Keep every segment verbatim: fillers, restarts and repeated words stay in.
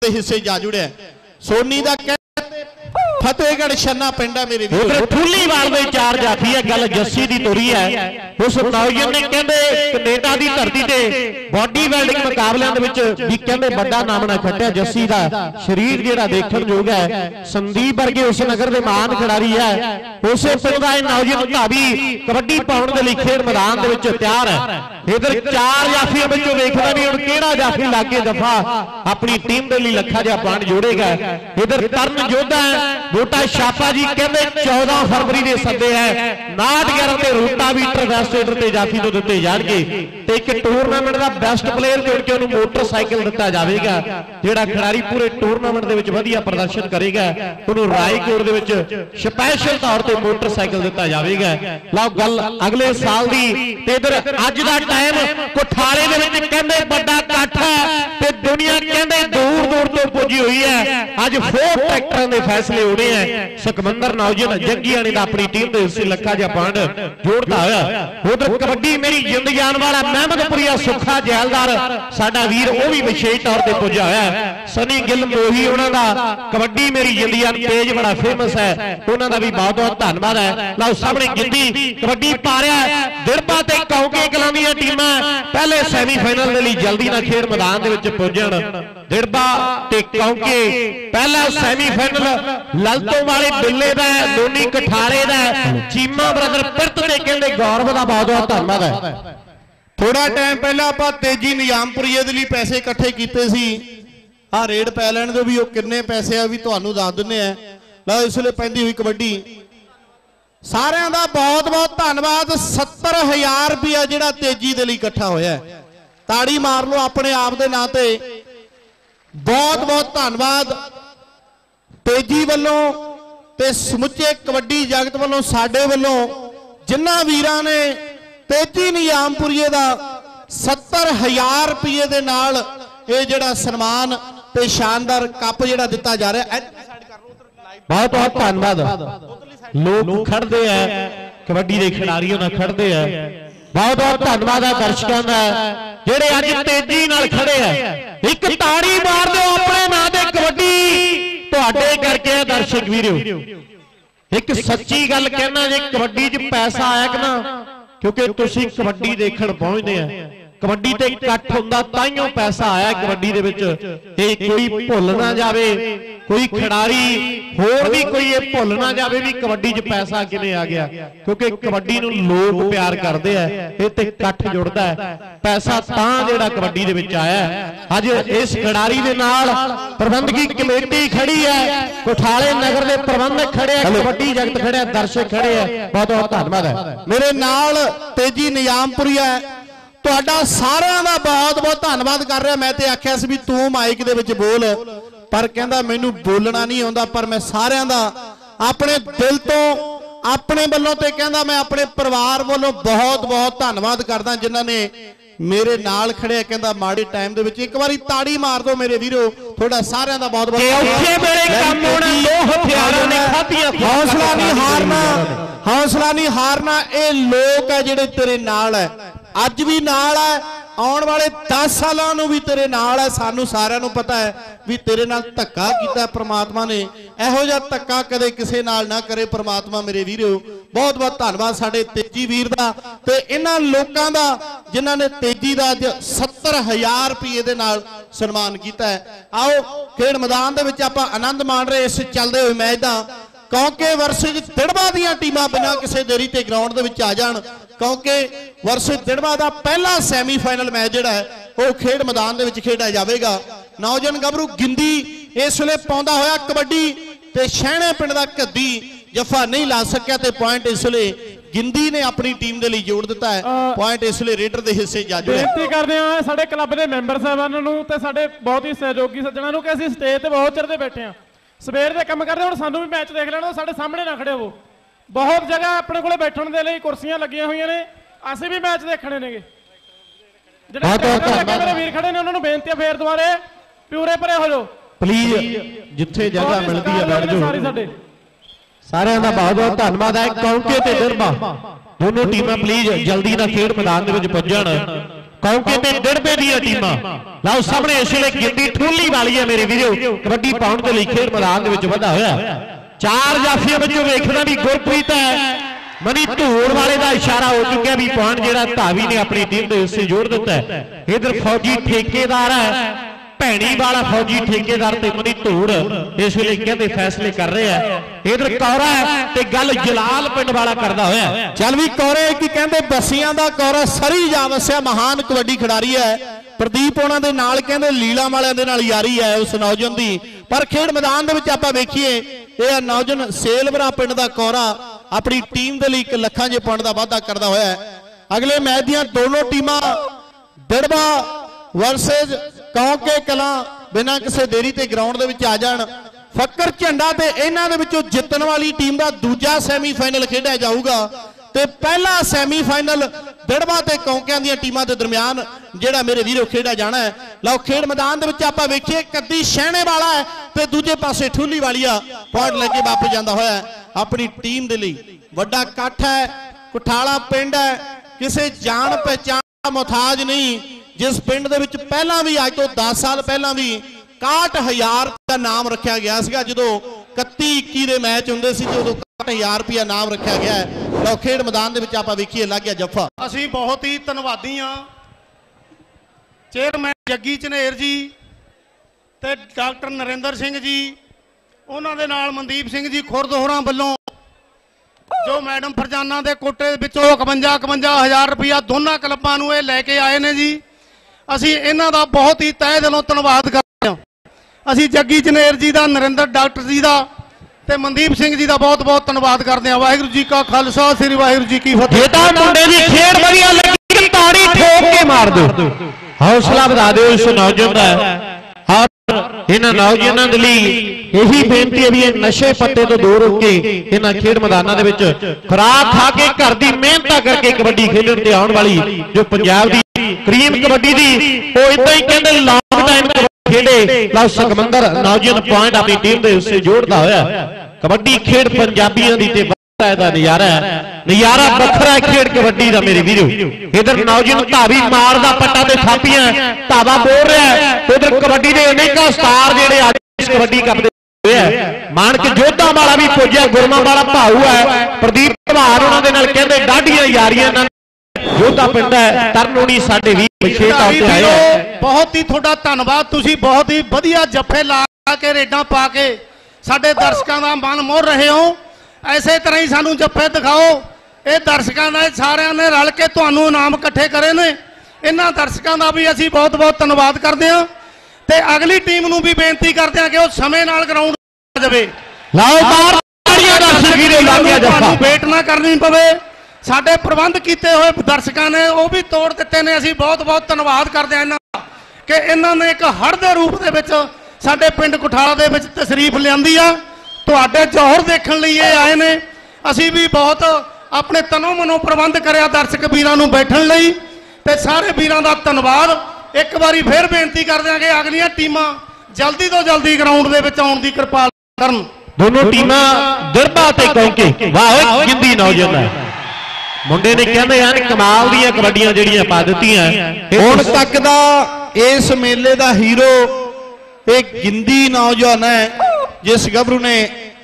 के हिस्से जा जुड़े सोनी का फतेहगढ़ छन्ना पिंड है मेरे ठूलीवाल में चार जाफी है गल जस्सी की तुरी है उस नौजवान ने कहते कनेडा की धरती से बॉडी बिल्डिंग मुकाबलों भी कहते बड़ा नामना खट्टिया जस्सी का शरीर जिहड़ा देखण योग है संदीप वर्गे उस नगर के महान खिडारी है उस पिंड का नौजवान धावी कबड्डी पाउण के लिए खेड मैदान के तैयार है इधर चार जाफियों में देखना भी हुण किहड़ा जाफी लागे दफा अपनी टीम के लिए लखा जिहा पॉइंट जोड़ेगा इधर तरन योद्धा बूटा छापा जी कहते चौदह फरवरी के सदे है नाट ग्यारह के रूटा वीटर वेस्टेडर ते जाफी तो दिते जाणगे ते एक टूरनामेंट का बेस्ट प्लेयर चुन के उन्होंने मोटरसाइकिल दिता जाएगा जिहड़ा खिडारी पूरे टूरनामेंट दे विच वधिया प्रदर्शन करेगा उन्होंने रायकोट दे विच स्पैशल तौर पर मोटरसाइकिल दिता जाएगा लो गल अगले साल दी ते इधर अज दा टाइम कोठाले दे विच कहंदे बड़ा इकट्ठ है ते दुनिया कहंदे दूर दूर तो पुजी हुई है अज फोर ट्रैक्टरां दे फैसले होने सकमंदर नौजवान जग्गियाणी दा अपनी टीम दे हिस्से लखा जिहा पॉइंट जोड़ता होया उधर कबड्डी मेरी जिंद जान वाला महमदपुरिया सुखा जैलदार साडा वीर वो भी विशेष तौर पर पुजा होया सनी गिल मोही उन्हां दा कबड्डी मेरी जिंद जान पेज बड़ा फेमस है उन्हां दा भी बहुत बहुत धन्यवाद है लो सामने गिंदी कबड्डी पा रहा है दिरबा ते कौके कलां दी टीमां पहले सैमीफाइनल दे लई जल्दी ना खेड मैदान दे विच पुजण दिरबा ते कौके पहला सैमीफाइनल ललतों वाले बिल्ले दा लोनी कठारे दा चीमा ब्रदर पिरत दे कहंदे गौरव दा बहुत बहुत धन्यवाद है थोड़ा टाइम पहला आपां तेजी निजामपुरीए दे लई पैसे इकट्ठे कीते सी आ रेड पै लैण दो भी वो किन्ने पैसे आ भी तुहानूं दस दिंदे आ लो इस वेले पैंदी हुई कबड्डी सारिआं दा बहुत बहुत धन्यवाद सत्तर हज़ार रुपया जिहड़ा तेजी दे लई इकट्ठा होया है ताड़ी मार लो अपने आप दे नां ते बहुत बहुत धन्यवाद तेजी वालों ते समुचे कबड्डी जगत वालों साडे वालों जिन्हां वीरां ने तेजी निजामपुरीए दा सत्तर हज़ार रुपये दे नाल ये जिहड़ा सन्मान ते शानदार कप जिहड़ा दिता जा रहा है बहुत बहुत धन्यवाद लोग खड़दे हैं कबड्डी के खिडारियों नाल खड़दे हैं बहुत बहुत धन्यवाद है दर्शकों का जिहड़े अज तेजी नाल खड़े हैं एक ताड़ी मार दो अपने नां ते कबड्डी तुहाडे करके दर्शक वीरो एक सच्ची गल कहना जे कबड्डी च पैसा आया कि ना क्योंकि तुसीं कबड्डी देखण पहुंचदे आ कबड्डी ते इकट्ठ हुंदा ताइयों पैसा आया कबड्डी दे विच ते कोई भुल ना जावे कोई खिडारी होर भी कोई ये भुल ना जावे भी कबड्डी च पैसा किवें आ गया क्योंकि कबड्डी नूं लोग प्यार करदे आ इह ते इकट्ठ जुड़दा है पैसा तां जिहड़ा कबड्डी दे विच आया अज इस खिडारी दे नाल प्रबंधकी कमेटी खड़ी है कोठाले नगर दे प्रबंधक खड़े हैं कबड्डी जगत खड़े हैं दर्शक खड़े हैं बहुत बहुत धन्यवाद है मेरे नाल तेजी निजामपुरीआ तुहाडा सारिआं दा बहुत बहुत धन्यवाद कर रहा मैं ते आख्या सी भी तू माइक दे विच बोल पर कहंदा मैनूं बोलना नहीं आउंदा पर मैं सारिआं दा अपने दिल तो अपने वालों ते कहंदा मैं अपने परिवार वालों बहुत बहुत धन्यवाद करदा जिन्हां ने मेरे नाल खड़े कहंदा माड़े टाइम दे विच एक बारी ताड़ी मार दो मेरे वीरो थोड़ा सारिआं दा बहुत बहुत औखे मेरे काम होना दो हथियारां ने खाधियां हौसला नहीं हारना हौसला नहीं हारना ये लोग है जिहड़े तेरे नाल है अज भी नाल है आने वाले दस सालों भी तेरे नाल है सानू सारिआं नूं पता है भी तेरे नाल धक्का कीता परमात्मा ने इहो जिहा धक्का कदे किसे नाल ना करे परमात्मा मेरे वीरो बहुत बहुत धन्यवाद साडे तेजी वीर दा ते इन्हां लोकां दा जिन्हां ने तेजी दा अज सत्तर हज़ार रुपये दे नाल सन्मान कीता है आओ खेड मैदान दे विच आपां आनंद मान रहे इस चलदे होए मैच दा क्योंकि वर्सेज दिड़बा दीआं टीमां बिना किसी देरी ते ग्राउंड दे विच आ जाण क्योंकि वर्सेज दिड़बा दा पहला सैमीफाइनल मैच जिहड़ा है वो खेड मैदान दे विच खेडिया जावेगा नौजवान गभरू गिंदी इस वेले पाउंदा होया कबड्डी ते शहणे पिंड दा कद्दी जफा नहीं ला सकिया ते पॉइंट इस वेले गिंदी ने अपनी टीम दे लई जोड़ दिता है पॉइंट इस वेले रेडर दे हिस्से जा जुड़े बेनती करदे हां साडे क्लब दे मैंबर साहबानां नूं ते साडे बहुत ही सहयोगी सज्जणां नूं कि असीं स्टेज ते बहुत चिर दे बैठे हां सवेर दे काम करदे हुण सानूं भी मैच देख लेना साडे सामने ना खड़े हो बहुत जगह अपने कोले बैठण दे लई कुर्सियां लगियां होईयां ने असीं भी मैच देखणे नेगे ਜਿਹੜੇ ਮੇਰੇ ਵੀਰ ਖੜੇ ਨੇ ਉਹਨਾਂ ਨੂੰ ਬੇਨਤੀ ਹੈ ਫੇਰ ਦੁਬਾਰੇ ਪਿਉਰੇ ਭਰੇ ਹੋ ਜਾਓ ਪਲੀਜ਼ ਜਿੱਥੇ ਜਗ੍ਹਾ ਮਿਲਦੀ ਹੈ ਬੈਠ ਜਾਓ ਸਾਰੇ ਸਾਡੇ ਸਾਰਿਆਂ ਦਾ ਬਹੁਤ ਬਹੁਤ ਧੰਨਵਾਦ ਹੈ ਕੌਂਕੇ ਤੇ ਡਰਬਾ ਦੋਨੋਂ ਟੀਮਾਂ ਪਲੀਜ਼ ਜਲਦੀ ਨਾਲ ਖੇਡ ਮੈਦਾਨ ਦੇ ਵਿੱਚ ਪੁੱਜਣ ਕੌਂਕੇ ਤੇ ਡਿੜਬੇ ਦੀਆਂ ਟੀਮਾਂ। ਲਓ ਸਾਹਮਣੇ ਇਸ ਵੇਲੇ ਗਿੰਦੀ ਠੂਲੀ ਵਾਲੀ ਹੈ ਮੇਰੇ ਵੀਰੋ, ਕਬੱਡੀ ਪਾਉਣ ਦੇ ਲਈ ਖੇਡ ਮੈਦਾਨ ਦੇ ਵਿੱਚ ਵਧਾ ਹੋਇਆ। ਚਾਰ ਜਾਫੀਆਂ ਵਿੱਚੋਂ ਵੇਖਦਾ ਵੀ ਗੁਰਪ੍ਰੀਤ ਹੈ, ਮਨੀ ਧੂੜ ਵਾਲੇ ਦਾ ਇਸ਼ਾਰਾ ਹੋ ਚੁੱਕਿਆ ਵੀ ਪੁਆਇੰਟ ਜਿਹੜਾ ਧਾਵੀ ਨੇ ਆਪਣੀ ਟੀਮ ਦੇ ਹਿੱਸੇ ਜੋੜ ਦਿੱਤਾ। ਇਧਰ ਫੌਜੀ ਠੇਕੇਦਾਰ ਹੈ, ਭੈਣੀ ਵਾਲਾ ਫੌਜੀ ਠੇਕੇਦਾਰ ਤੇ ਮਨੀ ਧੂੜ ਇਸ ਵੇਲੇ ਕਹਿੰਦੇ ਫੈਸਲੇ ਕਰ ਰਹੇ ਆ। ਇਧਰ ਕੌਰਾ ਤੇ ਗੱਲ ਜਲਾਲ ਪਿੰਡ ਵਾਲਾ ਕਰਦਾ ਹੋਇਆ। ਚੱਲ ਵੀ ਕੌਰੇ ਕੀ ਕਹਿੰਦੇ ਬੱਸੀਆਂ ਦਾ ਕੌਰਾ ਸਰੀ ਜਾ ਵਸਿਆ, ਮਹਾਨ ਕਬੱਡੀ ਖਿਡਾਰੀ ਹੈ। ਪ੍ਰਦੀਪ ਉਹਨਾਂ ਦੇ ਨਾਲ ਕਹਿੰਦੇ ਲੀਲਾ ਵਾਲਿਆਂ ਦੇ ਨਾਲ ਯਾਰੀ ਹੈ ਉਸ ਨੌਜਵਾਨ ਦੀ। ਪਰ ਖੇਡ ਮੈਦਾਨ ਦੇ ਵਿੱਚ ਆਪਾਂ ਵੇਖੀਏ ਇਹ ਨੌਜਵਾਨ ਸੇਲਵਰਾ ਪਿੰਡ ਦਾ ਕੌਰਾ ਆਪਣੀ ਟੀਮ ਦੇ ਲਈ ਇੱਕ ਲੱਖਾਂ ਜੇ ਪੁਆਇੰਟ ਦਾ ਵਾਅਦਾ ਕਰਦਾ ਹੋਇਆ। ਅਗਲੇ ਮੈਚ ਦੀਆਂ ਦੋਨੋਂ ਟੀਮਾਂ ਡੜਬਾ ਵਰਸਸ ਕੌਂਕੇ ਕਲਾਂ ਬਿਨਾਂ ਕਿਸੇ ਦੇਰੀ ਤੇ ਗਰਾਊਂਡ ਦੇ ਵਿੱਚ ਆ ਜਾਣ। ਫੱਕਰ ਝੰਡਾ ਤੇ ਇਹਨਾਂ ਦੇ ਵਿੱਚੋਂ ਜਿੱਤਣ ਵਾਲੀ ਟੀਮ ਦਾ ਦੂਜਾ ਸੈਮੀਫਾਈਨਲ ਖੇਡਿਆ ਜਾਊਗਾ ਤੇ ਪਹਿਲਾ ਸੈਮੀਫਾਈਨਲ ਡੜਬਾ ਤੇ ਕੌਂਕਿਆਂ ਦੀਆਂ ਟੀਮਾਂ ਦੇ ਦਰਮਿਆਨ ਜਿਹੜਾ ਮੇਰੇ ਵੀਰੋ ਖੇਡਿਆ ਜਾਣਾ ਹੈ। ਲਓ ਖੇਡ ਮੈਦਾਨ ਦੇ ਵਿੱਚ ਆਪਾਂ ਵੇਖੀਏ ਕੱਦੀ ਸ਼ਹਿਣੇ ਵਾਲਾ ਹੈ ਤੇ ਦੂਜੇ ਪਾਸੇ ਠੂਲੀ ਵਾਲੀਆ ਪੁਆਇੰਟ ਲੈ ਕੇ ਵਾਪਸ ਜਾਂਦਾ ਹੋਇਆ ਆਪਣੀ ਟੀਮ ਦੇ ਲਈ। ਵੱਡਾ ਇਕੱਠ ਹੈ, ਕੁਠਾਲਾ ਪਿੰਡ ਹੈ, ਕਿਸੇ ਜਾਣ ਪਹਿਚਾਣ ਦਾ ਮੁਹਤਾਜ ਨਹੀਂ। ਜਿਸ ਪਿੰਡ ਦੇ ਵਿੱਚ ਪਹਿਲਾਂ ਵੀ ਅੱਜ ਤੋਂ ਦਸ ਸਾਲ ਪਹਿਲਾਂ ਵੀ ਇਕਾਹਠ ਹਜ਼ਾਰ ਦਾ ਨਾਮ ਰੱਖਿਆ ਗਿਆ ਸੀਗਾ, ਜਦੋਂ ਇਕੱਤੀ ਇੱਕੀ ਦੇ ਮੈਚ ਹੁੰਦੇ ਸੀ ਤੇ ਉਦੋਂ ਇਕਾਹਠ ਹਜ਼ਾਰ ਰੁਪਇਆ ਨਾਮ ਰੱਖਿਆ ਗਿਆ ਹੈ। ਲਓ ਖੇਡ ਮੈਦਾਨ ਦੇ ਵਿੱਚ ਆਪਾਂ ਵੇਖੀਏ ਲੱਗ ਗਿਆ ਜੱਫਾ। ਅਸੀਂ ਬਹੁਤ ਹੀ ਧੰਨਵਾਦੀ ਹਾਂ ਚੇਅਰਮੈਨ ਜੱਗੀ ਝਨੇਰ ਜੀ ਤੇ ਡਾਕਟਰ ਨਰਿੰਦਰ ਸਿੰਘ ਜੀ, ਉਹਨਾਂ ਦੇ ਨਾਲ ਮਨਦੀਪ ਸਿੰਘ ਜੀ ਖੁਰਦ ਹੋਰਾਂ ਵੱਲੋਂ ਜੋ ਮੈਡਮ ਫਰਜ਼ਾਨਾ ਦੇ ਕੋਟੇ ਵਿੱਚੋਂ ਇਕਵੰਜਾ ਇਕਵੰਜਾ ਹਜ਼ਾਰ ਰੁਪਇਆ ਦੋਨਾਂ ਕਲੱਬਾਂ ਨੂੰ ਇਹ ਲੈ ਕੇ ਆਏ ਨੇ ਜੀ। ਅਸੀਂ ਇਹਨਾਂ ਦਾ ਬਹੁਤ ਹੀ ਤਹਿ ਦਿਲੋਂ ਧੰਨਵਾਦ ਕਰਦੇ ਹਾਂ। ਅਸੀਂ ਜੱਗੀ ਝਨੇਰ ਜੀ ਦਾ, ਨਰਿੰਦਰ ਡਾਕਟਰ ਜੀ ਦਾ ਤੇ ਮਨਦੀਪ ਸਿੰਘ ਜੀ ਦਾ ਬਹੁਤ ਬਹੁਤ ਧੰਨਵਾਦ ਕਰਦੇ ਹਾਂ। ਵਾਹਿਗੁਰੂ ਜੀ ਕਾ ਖਾਲਸਾ, ਸ੍ਰੀ ਵਾਹਿਗੁਰੂ ਜੀ ਕੀ ਫਤਿਹ। ਜੇ ਤਾਂ ਮੁੰਡੇ ਦੀ ਖੇਡ ਵਧੀਆ ਲੱਗੀ ਤਾੜੀ ਠੋਕ ਕੇ ਮਾਰ ਦਿਓ, ਹੌਸਲਾ ਵਧਾ ਦਿਓ ਇਸ ਨੌਜਵਾਨ ਦਾ। ਔਰ ਇਹਨਾਂ ਨੌਜਵਾਨਾਂ ਦੇ ਲਈ ਇਹੀ ਬੇਨਤੀ ਹੈ ਵੀ ਇਹ ਨਸ਼ੇ ਪੱਤੇ ਤੋਂ ਦੂਰ ਹੋ ਕੇ ਇਹਨਾਂ ਖੇਡ ਮੈਦਾਨਾਂ ਦੇ ਵਿੱਚ ਖੁਰਾਕ ਖਾ ਕੇ ਘਰ ਦੀ ਮਿਹਨਤਾਂ ਕਰਕੇ ਕਬੱਡੀ ਖੇਡਣ ਤੇ ਆਉਣ ਵਾਲੀ ਜੋ ਪੰਜਾਬ ਦੀ ਕਰੀਮ ਕਬੱਡੀ ਦੀ ਉਹ ਇਦਾਂ ਹੀ ਕਹਿੰਦੇ ਲੌਂਗ ਟਾਈਮ ਖੇਡੇ। ਲਓ ਸੁਖਮੰਦਰ ਨੌਜਵਾਨ ਪੁਆਇੰਟ ਆਪਣੀ ਟੀਮ ਦੇ ਹਿੱਸੇ ਜੋੜਦਾ ਹੋਇਆ। ਕਬੱਡੀ ਖੇਡ ਪੰਜਾਬੀਆਂ ਦੀ ਤੇ ਵੱਖਰਾ ਇਹਦਾ ਨਜ਼ਾਰਾ ਹੈ, ਨਜ਼ਾਰਾ ਵੱਖਰਾ ਹੈ ਖੇਡ ਕਬੱਡੀ ਦਾ ਮੇਰੇ ਵੀਰੋ। ਇਧਰ ਨੌਜਵਾਨ ਧਾਵੀ ਮਾਰਦਾ ਪੱਟਾ ਤੇ ਥਾਪੀਆਂ, ਧਾਵਾ ਬੋਲ ਰਿਹਾ। ਉਧਰ ਕਬੱਡੀ ਦੇ ਅਨੇਕਾਂ ਸਟਾਰ ਜਿਹੜੇ ਅੱਜ ਇਸ ਕਬੱਡੀ ਕੱਪ ਦੇ ਹੋਇਆ। ਮਾਨਕ ਜੋਧਾ ਵਾਲਾ ਵੀ ਪੁੱਜਿਆ, ਗੁਰਮਾ ਵਾਲਾ ਭਾਊ ਹੈ, ਪ੍ਰਦੀਪ ਧਵਾਰ ਉਹਨਾਂ ਦੇ ਨਾਲ ਕਹਿੰਦੇ ਡਾਢੀਆਂ ਯਾਰੀਆਂ ਨਾਲ ਜੋਧਾ ਪਿੰਡ ਹੈ। ਤਰਨੋਣੀ ਸਾਡੇ ਵੀ ਵਿਸ਼ੇਸ਼ ਤੌਰ ਤੇ ਆਏ ਆ। ਬਹੁਤ ਹੀ ਤੁਹਾਡਾ ਧੰਨਵਾਦ, ਤੁਸੀਂ ਬਹੁਤ ਹੀ ਵਧੀਆ ਜੱਫੇ ਲਾ ਕੇ ਰੇਡਾਂ ਪਾ ਕੇ ਸਾਡੇ ਦਰਸ਼ਕਾਂ ਦਾ ਮਨ ਮੋਹ ਰਹੇ ਹੋ। ਐਸੇ ਤਰ੍ਹਾਂ ਹੀ ਸਾਨੂੰ ਜੱਫੇ ਦਿਖਾਓ। ਇਹ ਦਰਸ਼ਕਾਂ ਨੇ ਸਾਰਿਆਂ ਨੇ ਰਲ ਕੇ ਤੁਹਾਨੂੰ ਇਨਾਮ ਇਕੱਠੇ ਕਰੇ ਨੇ। ਇਹਨਾਂ ਦਰਸ਼ਕਾਂ ਦਾ ਵੀ ਅਸੀਂ ਬਹੁਤ ਬਹੁਤ ਧੰਨਵਾਦ ਕਰਦੇ ਹਾਂ ਤੇ ਅਗਲੀ ਟੀਮ ਨੂੰ ਵੀ ਬੇਨਤੀ ਕਰਦੇ ਹਾਂ ਕਿ ਉਹ ਸਮੇਂ ਨਾਲ ਗਰਾਊਂਡ ਆ ਜਾਵੇ। ਲਾਓ ਬਾਹਰ ਤਾੜੀਆਂ ਦਰਸ਼ਕ ਵੀਰੋ, ਲਾ ਗਿਆ ਜੱਫਾ। ਤੁਹਾਨੂੰ ਵੇਟ ਨਾ ਕਰਨੀ ਪਵੇ। ਸਾਡੇ ਪ੍ਰਬੰਧ ਕੀਤੇ ਹੋਏ ਦਰਸ਼ਕਾਂ ਨੇ ਉਹ ਵੀ ਤੋੜ ਦਿੱਤੇ ਨੇ। ਅਸੀਂ ਬਹੁਤ ਬਹੁਤ ਧੰਨਵਾਦ ਕਰਦੇ ਹਾਂ ਇਹਨਾਂ ਦਾ ਕਿ ਇਹਨਾਂ ਨੇ ਇੱਕ ਹੜ੍ਹ ਦੇ ਰੂਪ ਦੇ ਵਿੱਚ ਸਾਡੇ ਪਿੰਡ ਕੁਠਾਲਾ ਦੇ ਵਿੱਚ ਤਸ਼ਰੀਫ ਲਿਆਂਦੀ ਆ। ਤੁਹਾਡੇ ਜੌਹਰ ਦੇਖਣ ਲਈ ਇਹ ਆਏ ਨੇ। ਅਸੀਂ ਵੀ ਬਹੁਤ ਆਪਣੇ ਤਨੋਂ ਮਨੋਂ ਪ੍ਰਬੰਧ ਕਰਿਆ ਦਰਸ਼ਕ ਵੀਰਾਂ ਨੂੰ ਬੈਠਣ ਲਈ ਤੇ ਸਾਰੇ ਵੀਰਾਂ ਦਾ ਧੰਨਵਾਦ। ਇੱਕ ਵਾਰੀ ਫਿਰ ਬੇਨਤੀ ਕਰਦੇ ਹਾਂ ਕਿ ਅਗਲੀਆਂ ਟੀਮਾਂ ਜਲਦੀ ਤੋਂ ਜਲਦੀ ਗਰਾਊਂਡ ਦੇ ਵਿੱਚ ਆਉਣ ਦੀ ਕਿਰਪਾਲਤਾ ਕਰਨ। ਦੋਨੋਂ ਟੀਮਾਂ ਡੜਬਾ ਤੇ ਕੌਂਕੇ। ਵਾਹ ਓਏ ਗਿੰਦੀ ਨੌਜਵਾਨ ਹੈ, ਮੁੰਡੇ ਨੇ ਕਹਿੰਦੇ ਹਨ ਕਮਾਲ ਦੀਆਂ ਕਬੱਡੀਆਂ ਜਿਹੜੀਆਂ ਪਾ ਦਿੱਤੀਆਂ। ਹੁਣ ਤੱਕ ਦਾ ਇਸ ਮੇਲੇ ਦਾ ਹੀਰੋ ਇਹ ਗਿੰਦੀ ਨੌਜਵਾਨ ਹੈ, ਜਿਸ ਗੱਭਰੂ ਨੇ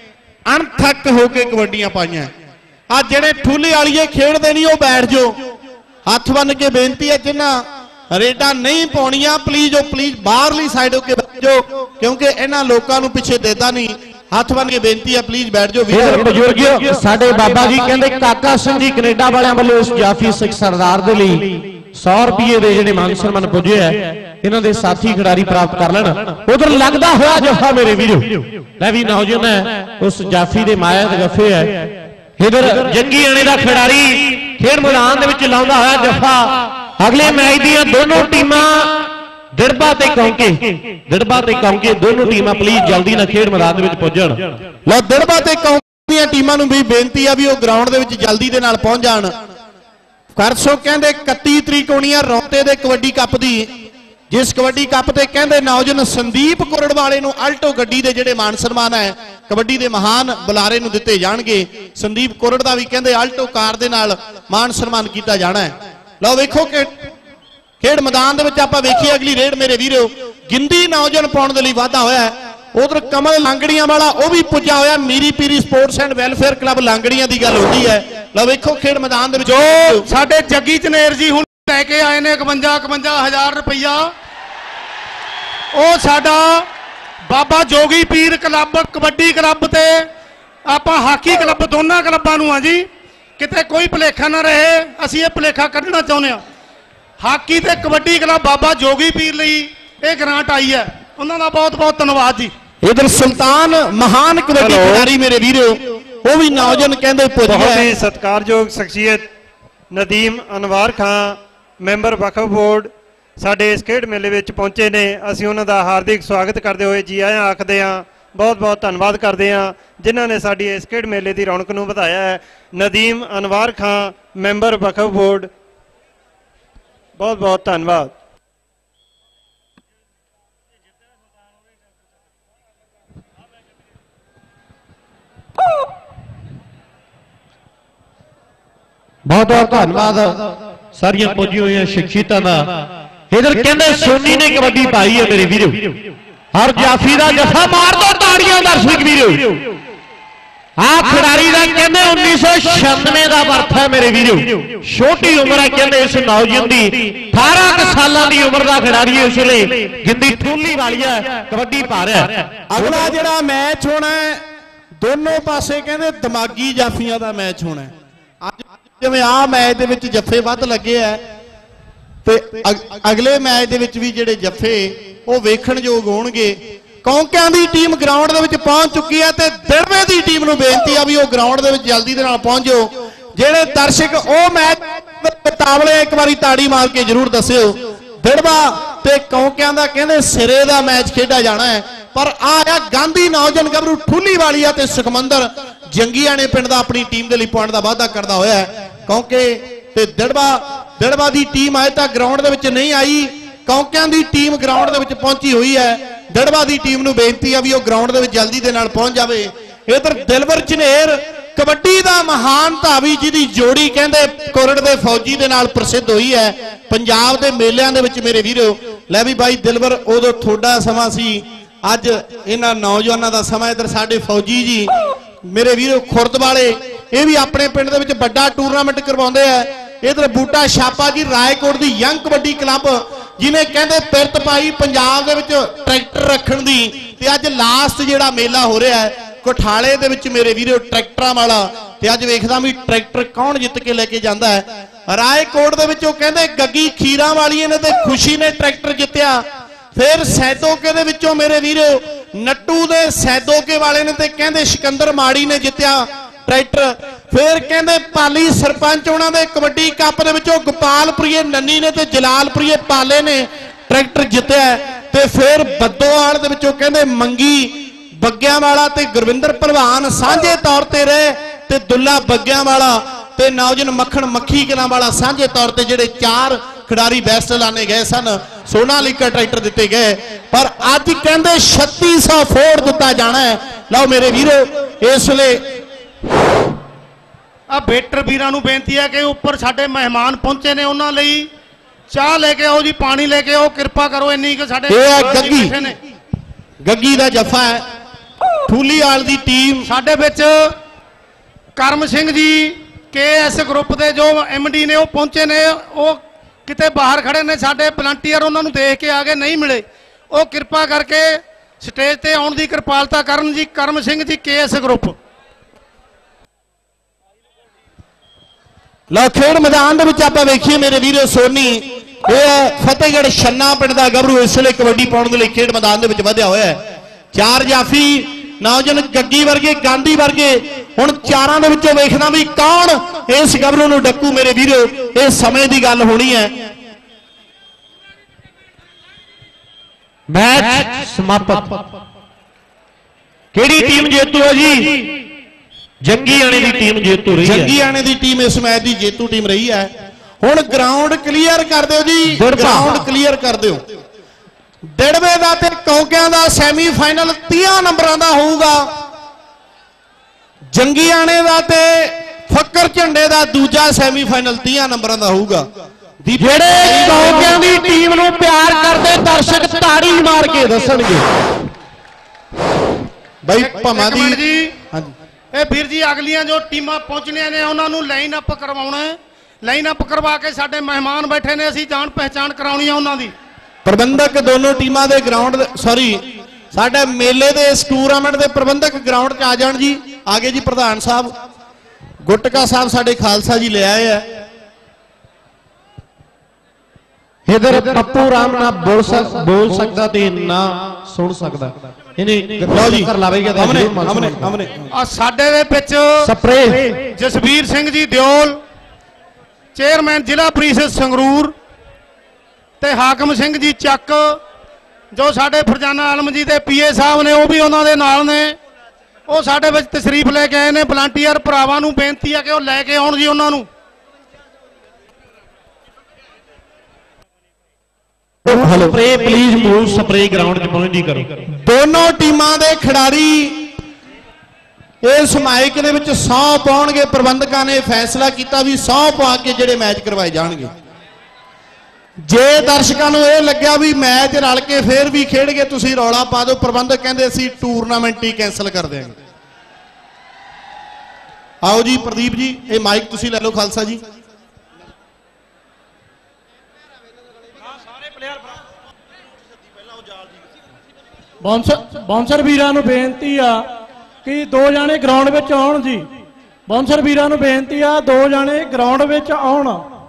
ਅਣਥੱਕ ਹੋ ਕੇ ਕਬੱਡੀਆਂ ਪਾਈਆਂ। ਆ ਜਿਹੜੇ ਠੂਲੇ ਵਾਲੀਏ ਖੇਡਦੇ ਨਹੀਂ ਉਹ ਬੈਠ ਜਾਓ। ਹੱਥ ਬੰਨ ਕੇ ਬੇਨਤੀ ਹੈ ਜਿਨ੍ਹਾਂ ਰੇਡਾਂ ਨਹੀਂ ਪਾਉਣੀਆਂ ਪਲੀਜ਼ ਉਹ ਪਲੀਜ਼ ਬਾਹਰਲੀ ਸਾਈਡ ਹੋ ਕੇ ਬੈਠ ਜਾਓ, ਕਿਉਂਕਿ ਇਹਨਾਂ ਲੋਕਾਂ ਨੂੰ ਪਿੱਛੇ ਦੇਦਾ ਨਹੀਂ। ਹੱਥ ਬੰਨ ਕੇ ਬੇਨਤੀ ਹੈ ਪਲੀਜ਼ ਬੈਠ ਜਾਓ। ਵੀਰ ਬਜ਼ੁਰਗੋ ਸਾਡੇ ਬਾਬਾ ਜੀ ਕਹਿੰਦੇ ਕਾਕਾ ਸਿੰਘ ਜੀ ਕੈਨੇਡਾ ਵਾਲਿਆਂ ਵੱਲੋਂ ਇਸ ਜਾਫੀ ਸਿੱਖ ਸਰਦਾਰ ਦੇ ਲਈ ਸੌ ਰੁਪਏ ਦੇ ਜਿਹੜੇ ਮਾਨ ਸਨਮਾਨ ਪੁੱਜੇ ਹੈ ਇਹਨਾਂ ਦੇ ਸਾਥੀ ਖਿਡਾਰੀ ਪ੍ਰਾਪਤ ਕਰ ਲੈਣ। ਉਧਰ ਲੱਗਦਾ ਹੋਇਆ ਜੱਫਾ ਮੇਰੇ ਵੀਰੋ, ਲੈ ਵੀ ਨੌਜਵਾਨ ਹੈ ਉਸ ਜਾਫੀ ਦੇ ਮਾਇਆ ਦੇ ਗੱਫੇ ਹੈ। ਇਧਰ ਜੰਗੀ ਆਣੇ ਦਾ ਖਿਡਾਰੀ ਖੇਡ ਮੈਦਾਨ ਦੇ ਵਿੱਚ ਲਾਉਂਦਾ ਹੋਇਆ ਜੱਫਾ। ਅਗਲੇ ਮੈਚ ਦੀਆਂ ਦੋਨੋਂ ਟੀਮਾਂ ਡੜਬਾ ਤੇ ਕੌਂਕੇ, ਡੜਬਾ ਤੇ ਕੌਂਕੇ ਦੋਨੋਂ ਟੀਮਾਂ ਪਲੀਜ਼ ਜਲਦੀ ਨਾਲ ਖੇਡ ਮੈਦਾਨ ਦੇ ਵਿੱਚ ਪੁੱਜਣ। ਲਓ ਡੜਬਾ ਤੇ ਕੌਂਕੇ ਦੀਆਂ ਟੀਮਾਂ ਨੂੰ ਵੀ ਬੇਨਤੀ ਆ ਵੀ ਉਹ ਗਰਾਊਂਡ ਦੇ ਵਿੱਚ ਜਲਦੀ ਦੇ ਨਾਲ ਪਹੁੰਚ ਜਾਣ। ਕਰਸੋ ਕਹਿੰਦੇ ਇਕੱਤੀ ਤਰੀਕ ਹੋਣੀ ਆ ਰੌਂਤੇ ਦੇ ਕਬੱਡੀ ਕੱਪ ਦੀ, ਜਿਸ ਕਬੱਡੀ ਕੱਪ ਤੇ ਕਹਿੰਦੇ ਨੌਜਵਾਨ ਸੰਦੀਪ ਕੁਰੜ ਵਾਲੇ ਨੂੰ ਅਲਟੋ ਗੱਡੀ ਦੇ ਜਿਹੜੇ ਮਾਨ ਸਨਮਾਨ ਹੈ ਕਬੱਡੀ ਦੇ ਮਹਾਨ ਬੁਲਾਰੇ ਨੂੰ ਦਿੱਤੇ ਜਾਣਗੇ। ਸੰਦੀਪ ਕੁਰੜ ਦਾ ਵੀ ਕਹਿੰਦੇ ਅਲਟੋ ਕਾਰ ਦੇ ਨਾਲ ਮਾਨ ਸਨਮਾਨ ਕੀਤਾ ਜਾਣਾ ਹੈ। ਲਓ ਵੇਖੋ ਕਿ ਖੇਡ ਮੈਦਾਨ ਦੇ ਵਿੱਚ ਆਪਾਂ ਵੇਖੀਏ ਅਗਲੀ ਰੇਡ ਮੇਰੇ ਵੀਰੋ ਗਿੰਦੀ ਨੌਜਵਾਨ ਪਾਉਣ ਦੇ ਲਈ ਵਾਧਾ ਹੋਇਆ। ਉਧਰ ਕਮਲ ਲਾਂਗੜੀਆਂ ਵਾਲਾ ਉਹ ਵੀ ਪੁੱਜਾ ਹੋਇਆ। Miri Piri sports and welfare club Langrian ਦੀ ਗੱਲ ਹੁੰਦੀ ਹੈ। ਲਓ ਵੇਖੋ ਖੇਡ ਮੈਦਾਨ ਦੇ ਵਿੱਚ ਜੋ ਸਾਡੇ ਜੱਗੀ ਝਨੇਰ ਜੀ ਹੁਣ ਲੈ ਕੇ ਆਏ ਨੇ ਇਕਵੰਜਾ ਇਕਵੰਜਾ ਹਜ਼ਾਰ ਰੁਪਈਆ, ਉਹ ਸਾਡਾ ਬਾਬਾ ਜੋਗੀ ਪੀਰ ਕਲੱਬ ਕਬੱਡੀ ਕਲੱਬ ਤੇ ਆਪਾਂ ਹਾਕੀ ਕਲੱਬ ਦੋਨਾਂ ਕਲੱਬਾਂ ਨੂੰ ਆ ਜੀ, ਕਿਤੇ ਕੋਈ ਭੁਲੇਖਾ ਨਾ ਰਹੇ, ਅਸੀਂ ਇਹ ਭੁਲੇਖਾ ਕੱਢਣਾ ਚਾਹੁੰਦੇ ਹਾਂ। ਹਾਕੀ ਤੇ ਕਬੱਡੀ ਕਲੱਬ ਬਾਬਾ ਜੋਗੀ ਪੀਰ ਲਈ ਇਹ ਗ੍ਰਾਂਟ ਆਈ ਹੈ, ਉਹਨਾਂ ਦਾ ਬਹੁਤ ਬਹੁਤ ਧੰਨਵਾਦ ਜੀ। ਇਧਰ ਸੁਲਤਾਨ ਮਹਾਨ ਕਬੱਡੀ ਖਿਡਾਰੀ ਮੇਰੇ ਵੀਰੋ ਉਹ ਵੀ ਨੌਜਵਾਨ ਕਹਿੰਦੇ ਪੁੱਜ ਬਹੁਤ ਗਿਆ। ਹੀ ਸਤਿਕਾਰਯੋਗ ਸ਼ਖਸੀਅਤ ਨਦੀਮ ਅਨਵਾਰ ਖਾਨ ਮੈਂਬਰ ਵਕਫ ਬੋਰਡ ਸਾਡੇ ਇਸ ਖੇਡ ਮੇਲੇ ਵਿੱਚ ਪਹੁੰਚੇ ਨੇ। ਅਸੀਂ ਉਹਨਾਂ ਦਾ ਹਾਰਦਿਕ ਸਵਾਗਤ ਕਰਦੇ ਹੋਏ ਜੀ ਆਇਆਂ ਆਖਦੇ ਹਾਂ, ਬਹੁਤ ਬਹੁਤ ਧੰਨਵਾਦ ਕਰਦੇ ਹਾਂ ਜਿਨ੍ਹਾਂ ਨੇ ਸਾਡੀ ਇਸ ਖੇਡ ਮੇਲੇ ਦੀ ਰੌਣਕ ਨੂੰ ਵਧਾਇਆ ਹੈ। ਨਦੀਮ ਅਨਵਾਰ ਖਾਨ ਮੈਂਬਰ ਵਕਫ ਬੋਰਡ, ਬਹੁਤ ਬਹੁਤ ਧੰਨਵਾਦ। ਬਹੁਤ ਬਹੁਤ ਧੰਨਵਾਦ ਸਾਰੀਆਂ ਪੁੱਜੀਆਂ ਹੋਈਆਂ ਸ਼ਖਸੀਅਤਾਂ ਦਾ। ਇਧਰ ਕਹਿੰਦੇ ਸੋਨੀ ਨੇ ਕਬੱਡੀ ਪਾਈ ਹੈ ਮੇਰੇ ਵੀਰੋ, ਹਰ ਜਾਫੀ ਦਾ ਜੱਫਾ ਮਾਰ ਦੋ ਤਾੜੀਆਂ ਦਰਸ਼ਕ ਵੀਰੋ। ਆਹ ਖਿਡਾਰੀ ਦਾ ਕਹਿੰਦੇ ਉੱਨੀ ਸੌ ਛਿਆਨਵੇਂ ਦਾ ਬਰਥ ਹੈ ਮੇਰੇ ਵੀਰੋ, ਛੋਟੀ ਉਮਰ ਹੈ ਕਹਿੰਦੇ ਇਸ ਨੌਜਵਾਨ ਦੀ, ਅਠਾਰਾਂ ਕੁ ਸਾਲਾਂ ਦੀ ਉਮਰ ਦਾ ਖਿਡਾਰੀ ਇਸ ਵੇਲੇ ਗਿੰਦੀ ਠੂਲੀ ਵਾਲੀਆ ਕਬੱਡੀ ਪਾ ਰਿਹਾ। ਅਗਲਾ ਜਿਹੜਾ ਮੈਚ ਹੋਣਾ ਦੋਨੋਂ ਪਾਸੇ ਕਹਿੰਦੇ ਦਿਮਾਗੀ ਜਾਫੀਆਂ ਦਾ ਮੈਚ ਹੋਣਾ। ਅੱਜ ਜਿਵੇਂ ਆਹ ਮੈਚ ਦੇ ਵਿੱਚ ਜੱਫੇ ਵੱਧ ਲੱਗੇ ਆ ਤੇ ਅਗਲੇ ਮੈਚ ਦੇ ਵਿੱਚ ਵੀ ਜਿਹੜੇ ਜੱਫੇ ਉਹ ਵੇਖਣਯੋਗ ਹੋਣਗੇ। ਕੌਂਕਿਆਂ ਦੀ ਟੀਮ ਗਰਾਊਂਡ ਦੇ ਵਿੱਚ ਪਹੁੰਚ ਚੁੱਕੀ ਹੈ ਤੇ ਦਿੜਵੇ ਦੀ ਟੀਮ ਨੂੰ ਬੇਨਤੀ ਆ ਵੀ ਉਹ ਗਰਾਊਂਡ ਦੇ ਵਿੱਚ ਜਲਦੀ ਦੇ ਨਾਲ ਪਹੁੰਚ ਜਾਓ। ਜਿਹੜੇ ਦਰਸ਼ਕ ਉਹ ਮੈਚ ਮੁਕਾਬਲੇ ਇੱਕ ਵਾਰੀ ਤਾੜੀ ਮਾਰ ਕੇ ਜ਼ਰੂਰ ਦੱਸਿਓ। ਦਿੜਵਾ ਤੇ ਕੌਂਕਿਆਂ ਦਾ ਕਹਿੰਦੇ ਸਿਰੇ ਦਾ ਮੈਚ ਖੇਡਿਆ ਜਾਣਾ ਹੈ, ਪਰ ਆਇਆ ਗਾਂਧੀ ਨੌਜਵਾਨ ਗੱਭਰੂ ਠੂਲੀ ਵਾਲੀਆ ਤੇ ਸੁਖਮੰਦਰ ਜੰਗੀਆਂ ਨੇ ਪਿੰਡ ਦਾ ਆਪਣੀ ਟੀਮ ਦੇ ਲਈ ਪੁਆਇੰਟ ਦਾ ਵਾਅਦਾ ਕਰਦਾ ਹੋਇਆ ਹੈ। ਕੌਂਕੇ ਤੇ ਦਿੜਵਾ ਦਿੜਵਾ ਦੀ ਟੀਮ ਆਏ ਤਾਂ ਗਰਾਊਂਡ ਦੇ ਵਿੱਚ ਨਹੀਂ ਆਈ, ਕੌਂਕਿਆਂ ਦੀ ਟੀਮ ਗਰਾਊਂਡ ਦੇ ਵਿੱਚ ਪਹੁੰਚੀ ਹੋਈ ਹੈ। ਦਿੜਵਾ ਦੀ ਟੀਮ ਨੂੰ ਬੇਨਤੀ ਆ ਵੀ ਉਹ ਗਰਾਊਂਡ ਦੇ ਵਿੱਚ ਜਲਦੀ ਦੇ ਨਾਲ ਪਹੁੰਚ ਜਾਵੇ। ਇਧਰ ਦਿਲਵਰ ਝਨੇਰ ਕਬੱਡੀ ਦਾ ਮਹਾਨ ਧਾਵੀ ਜਿਹਦੀ ਜੋੜੀ ਕਹਿੰਦੇ ਕੋਰੜ ਦੇ ਫੌਜੀ ਦੇ ਨਾਲ ਪ੍ਰਸਿੱਧ ਹੋਈ ਹੈ ਪੰਜਾਬ ਦੇ ਮੇਲਿਆਂ ਦੇ ਵਿੱਚ ਮੇਰੇ ਵੀਰੋ। ਲੈ ਵੀ ਬਾਈ ਦਿਲਵਰ ਉਦੋਂ ਤੁਹਾਡਾ ਸਮਾਂ ਸੀ, ਅੱਜ ਇਹਨਾਂ ਨੌਜਵਾਨਾਂ ਦਾ ਸਮਾਂ। ਇਧਰ ਸਾਡੇ ਫੌਜੀ ਜੀ ਮੇਰੇ ਵੀਰੋ ਖੁਰਦ ਵਾਲੇ, ਇਹ ਵੀ ਆਪਣੇ ਪਿੰਡ ਦੇ ਵਿੱਚ ਵੱਡਾ ਟੂਰਨਾਮੈਂਟ ਕਰਵਾਉਂਦੇ ਆ। ਇਧਰ ਬੂਟਾ ਛਾਪਾ ਜੀ ਰਾਏਕੋਟ ਦੀ ਯੰਗ ਕਬੱਡੀ ਕਲੱਬ ਜਿਹਨੇ ਕਹਿੰਦੇ ਪਿਰਤ ਪਾਈ ਪੰਜਾਬ ਦੇ ਵਿੱਚ ਟਰੈਕਟਰ ਰੱਖਣ ਦੀ, ਤੇ ਅੱਜ ਲਾਸਟ ਜਿਹੜਾ ਮੇਲਾ ਹੋ ਰਿਹਾ ਹੈ ਕੋਠਾਲੇ ਦੇ ਵਿੱਚ ਮੇਰੇ ਵੀਰੋ ਟਰੈਕਟਰਾਂ ਵਾਲਾ, ਤੇ ਅੱਜ ਵੇਖਦਾ ਵੀ ਟਰੈਕਟਰ ਕੌਣ ਜਿੱਤ ਕੇ ਲੈ ਕੇ ਜਾਂਦਾ ਹੈ। ਰਾਏਕੋਟ ਦੇ ਵਿੱਚੋਂ ਕਹਿੰਦੇ ਗੱਗੀ ਖੀਰਾਂ ਵਾਲੀ ਨੇ ਤੇ ਖੁਸ਼ੀ ਨੇ ਟਰੈਕਟਰ ਜਿੱਤਿਆ। ਫਿਰ ਸੈਦੋਕੇ ਦੇ ਵਿੱਚੋਂ ਮੇਰੇ ਵੀਰੋ ਨੱਟੂ ਦੇ ਸੈਦੋਕੇ ਵਾਲੇ ਨੇ ਤੇ ਕਹਿੰਦੇ ਸਿਕੰਦਰ ਮਾੜੀ ਨੇ ਜਿੱਤਿਆ ਟਰੈਕਟਰ। ਫਿਰ ਕਹਿੰਦੇ ਪਾਲੀ ਸਰਪੰਚ ਉਹਨਾਂ ਦੇ ਕਬੱਡੀ ਕੱਪ ਦੇ ਵਿੱਚੋਂ ਗੋਪਾਲਪੁਰੀਏ ਨੰਨੀ ਨੇ ਤੇ ਜਲਾਲਪੁਰੀਏ ਪਾਲੇ ਨੇ ਟਰੈਕਟਰ ਜਿੱਤਿਆ। ਤੇ ਫਿਰ ਬੱਦੋਵਾਲ ਦੇ ਵਿੱਚੋਂ ਕਹਿੰਦੇ ਮੰਗੀ ਬੱਗਿਆਂ ਵਾਲਾ ਤੇ ਗੁਰਵਿੰਦਰ ਭਲਵਾਨ ਸਾਂਝੇ ਤੌਰ ਤੇ ਰਹੇ, ਤੇ ਦੁੱਲਾ ਬੱਗਿਆਂ ਵਾਲਾ ਤੇ ਨੌਜਵਾਨ ਮੱਖਣ ਮੱਖੀ ਕਲਾਂ ਵਾਲਾ ਸਾਂਝੇ ਤੌਰ ਤੇ ਜਿਹੜੇ ਚਾਰ ਖਿਡਾਰੀ ਬੈਸਟ ਲਾਣੇ ਗਏ ਸਨ, ਸੋਨਾਲੀਕਾ ਟਰੈਕਟਰ ਦਿੱਤੇ ਗਏ। ਪਰ ਅੱਜ ਕਹਿੰਦੇ ਛੱਤੀ ਸੌ ਫੋੜ ਦਿੱਤਾ ਜਾਣਾ ਹੈ। ਲਓ ਮੇਰੇ ਵੀਰੋ ਇਸ ਵੇਲੇ ਆ ਬੇਟਰ ਵੀਰਾਂ ਨੂੰ ਬੇਨਤੀ ਹੈ ਕਿ ਉੱਪਰ ਸਾਡੇ ਮਹਿਮਾਨ ਪਹੁੰਚੇ ਨੇ, ਉਹਨਾਂ ਲਈ ਚਾਹ ਲੈ ਕੇ ਆਓ ਜੀ, ਪਾਣੀ ਲੈ ਕੇ ਆਓ, ਕਿਰਪਾ ਕਰੋ ਇੰਨੀ ਕਿ ਸਾਡੇ ਇਹ ਹੈ ਗੱਗੀ ਗੱਗੀ ਦਾ ਜੱਫਾ ਹੈ ਠੂਲੀਵਾਲ ਦੀ ਟੀਮ। ਸਾਡੇ ਵਿੱਚ Karam Singh ji K S group ਦੇ ਜੋ ਐਮ ਡੀ ਨੇ ਉਹ ਪਹੁੰਚੇ ਨੇ, ਉਹ ਕਿਤੇ ਬਾਹਰ ਖੜੇ ਨੇ, ਸਾਡੇ ਵਲੰਟੀਅਰ ਉਹਨਾਂ ਨੂੰ ਦੇਖ ਕੇ ਆ ਕੇ ਨਹੀਂ ਮਿਲੇ, ਉਹ ਕਿਰਪਾ ਕਰਕੇ ਸਟੇਜ ਤੇ ਆਉਣ ਦੀ ਕਿਰਪਾਲਤਾ ਕਰਨ ਜੀ। Karam Singh ji K S group. ਲਓ ਖੇਡ ਮੈਦਾਨ ਦੇ ਵਿੱਚ ਆਪਾਂ ਵੇਖੀਏ ਮੇਰੇ ਵੀਰੋ ਸੋਨੀ, ਇਹ ਫਤਿਹਗੜ੍ਹ ਛੰਨਾ ਪਿੰਡ ਦਾ ਗੱਭਰੂ ਇਸ ਵੇਲੇ ਕਬੱਡੀ ਪਾਉਣ ਦੇ ਲਈ ਖੇਡ ਮੈਦਾਨ ਦੇ ਵਿੱਚ ਵਧਿਆ ਹੋਇਆ ਹੈ। ਚਾਰ ਜਾਫੀ ਨੌਜਵਾਨ ਗੱਗੀ ਵਰਗੇ ਗਾਂਧੀ ਵਰਗੇ, ਹੁਣ ਚਾਰਾਂ ਦੇ ਵਿੱਚੋਂ ਵੇਖਣਾ ਵੀ ਕੌਣ ਇਸ ਗੱਭਰੂ ਨੂੰ ਡੱਕੂ ਮੇਰੇ ਵੀਰੋ, ਇਹ ਸਮੇਂ ਦੀ ਗੱਲ ਹੋਣੀ ਹੈ। ਮੈਚ ਸਮਾਪਤ। ਕਿਹੜੀ ਟੀਮ ਜੇਤੂ ਹੈ ਜੀ? ਜੰਗੀ ਆਣੇ ਦੀ ਟੀਮ ਜੇਤੂ ਰਹੀ ਹੈ। ਜੰਗੀ ਆਣੇ ਦੀ ਟੀਮ ਇਸ ਮੈਚ ਦੀ ਜੇਤੂ ਟੀਮ ਰਹੀ ਹੈ। ਹੁਣ ਗਰਾਊਂਡ ਕਲੀਅਰ ਕਰ ਦਿਓ ਜੀ, ਗਰਾਊਂਡ ਕਲੀਅਰ ਕਰ ਦਿਓ। ਦਿੜਵੇ ਦਾ ਤੇ ਕੌਂਕਿਆਂ ਦਾ ਸੈਮੀਫਾਈਨਲ ਤੀਹ ਨੰਬਰਾਂ ਦਾ ਹੋਊਗਾ। ਜੰਗੀ ਆਣੇ ਦਾ ਤੇ ਫੱਕਰ ਝੰਡੇ ਦਾ ਦੂਜਾ ਸੈਮੀਫਾਈਨਲ ਤੀਹ ਨੰਬਰਾਂ ਦਾ ਹੋਊਗਾ। ਜਿਹੜੇ ਕੌਕਿਆਂ ਦੀ ਟੀਮ ਨੂੰ ਪਿਆਰ ਕਰਦੇ ਦਰਸ਼ਕ ਤਾੜੀ ਮਾਰ ਕੇ ਦੱਸਣਗੇ। ਬਾਈ ਭਮਾ ਇੱਕ ਦੀ ਮਿੰਟ ਜੀ ਹਾਂਜੀ ਇਹ ਵੀਰ ਜੀ ਅਗਲੀਆਂ ਜੋ ਟੀਮਾਂ ਪਹੁੰਚਣੀਆਂ ਨੇ ਉਹਨਾਂ ਨੂੰ ਲਾਈਨ ਅਪ ਕਰਵਾਉਣਾ ਹੈ। ਲਾਈਨ ਅਪ ਕਰਵਾ ਕੇ ਸਾਡੇ ਮਹਿਮਾਨ ਬੈਠੇ ਨੇ, ਅਸੀਂ ਜਾਣ ਪਹਿਚਾਣ ਕਰਾਉਣੀ ਆ ਉਹਨਾਂ ਦੀ। ਪ੍ਰਬੰਧਕ ਦੋਨੋਂ ਟੀਮਾਂ ਦੇ ਗਰਾਊਂਡ ਸੌਰੀ ਸਾਡੇ ਮੇਲੇ ਦੇ ਇਸ ਟੂਰਨਾਮੈਂਟ ਦੇ ਪ੍ਰਬੰਧਕ ਗਰਾਊਂਡ 'ਚ ਆ ਜਾਣ ਜੀ। ਆਗੇ ਜੀ ਪ੍ਰਧਾਨ ਸਾਹਿਬ ਗੁਟਕਾ ਸਾਹਿਬ ਸਾਡੇ ਖਾਲਸਾ ਜੀ ਲੈ ਆਏ ਆ। ਇਧਰ ਪੱਪੂ ਰਾਮ ਨਾ ਬੋਲ ਸਕ ਬੋਲ ਸਕਦਾ ਤੇ ਨਾ ਸੁਣ ਸਕਦਾ। ਇਹਨੇ ਲਓ ਜੀ ਕਰ ਲਾਵੇਗਾ ਤਾਂ ਅਮਨੇ ਜ਼ਰੂਰ ਅਮਨੇ ਮੰਨ ਅਮਨੇ ਆ ਸਾਡੇ ਦੇ ਵਿੱਚ ਸਪਰੇ ਜਸਵੀਰ ਸਿੰਘ ਜੀ ਦਿਓਲ ਚੇਅਰਮੈਨ ਜ਼ਿਲ੍ਹਾ ਪ੍ਰੀਸ਼ਦ ਸੰਗਰੂਰ ਤੇ ਹਾਕਮ ਸਿੰਘ ਜੀ ਚੱਕ ਜੋ ਸਾਡੇ ਫਰਜ਼ਾਨਾ ਆਲਮ ਜੀ ਦੇ ਪੀਏ ਸਾਹਿਬ ਨੇ ਉਹ ਵੀ ਉਹਨਾਂ ਦੇ ਨਾਲ ਨੇ। ਉਹ ਸਾਡੇ ਵਿੱਚ ਤਸ਼ਰੀਫ ਲੈ ਕੇ ਆਏ ਨੇ। ਵਲੰਟੀਅਰ ਭਰਾਵਾਂ ਨੂੰ ਬੇਨਤੀ ਆ ਕਿ ਉਹ ਲੈ ਕੇ ਆਉਣ ਜੀ ਉਹਨਾਂ ਨੂੰ। Spray please move spray ground 'ਚ ਪਹੁੰਚਦੀ ਕਰੋ। ਦੋਨੋਂ ਟੀਮਾਂ ਦੇ ਖਿਡਾਰੀ ਇਸ ਮਾਈਕ ਦੇ ਵਿੱਚ ਸਹੁੰ ਪਾਉਣਗੇ। ਪ੍ਰਬੰਧਕਾਂ ਨੇ ਫੈਸਲਾ ਕੀਤਾ ਵੀ ਸਹੁੰ ਪਾ ਕੇ ਜਿਹੜੇ ਮੈਚ ਕਰਵਾਏ ਜਾਣਗੇ। ਜੇ ਦਰਸ਼ਕਾਂ ਨੂੰ ਇਹ ਲੱਗਿਆ ਵੀ ਮੈਚ ਰਲ ਕੇ ਫੇਰ ਵੀ ਖੇਡ ਗਏ ਤੁਸੀਂ ਰੌਲਾ ਪਾ ਦਿਓ। ਪ੍ਰਬੰਧਕ ਕਹਿੰਦੇ ਅਸੀਂ ਟੂਰਨਾਮੈਂਟ ਹੀ ਕੈਨਸਲ ਕਰ ਦਿਆਂਗੇ। ਆਓ ਜੀ ਪ੍ਰਦੀਪ ਜੀ ਇਹ ਮਾਈਕ ਤੁਸੀਂ ਲੈ ਲਓ ਖਾਲਸਾ ਜੀ। ਬਾਉਂਸਰ ਬਾਉਂਸਰ ਵੀਰਾਂ ਨੂੰ ਬੇਨਤੀ ਆ ਕਿ ਦੋ ਜਾਣੇ ਗਰਾਊਂਡ ਵਿੱਚ ਆਉਣ ਜੀ। ਬਾਉਂਸਰ ਵੀਰਾਂ ਨੂੰ ਬੇਨਤੀ ਆ ਦੋ ਜਾਣੇ ਗਰਾਊਂਡ ਵਿੱਚ ਆਉਣ।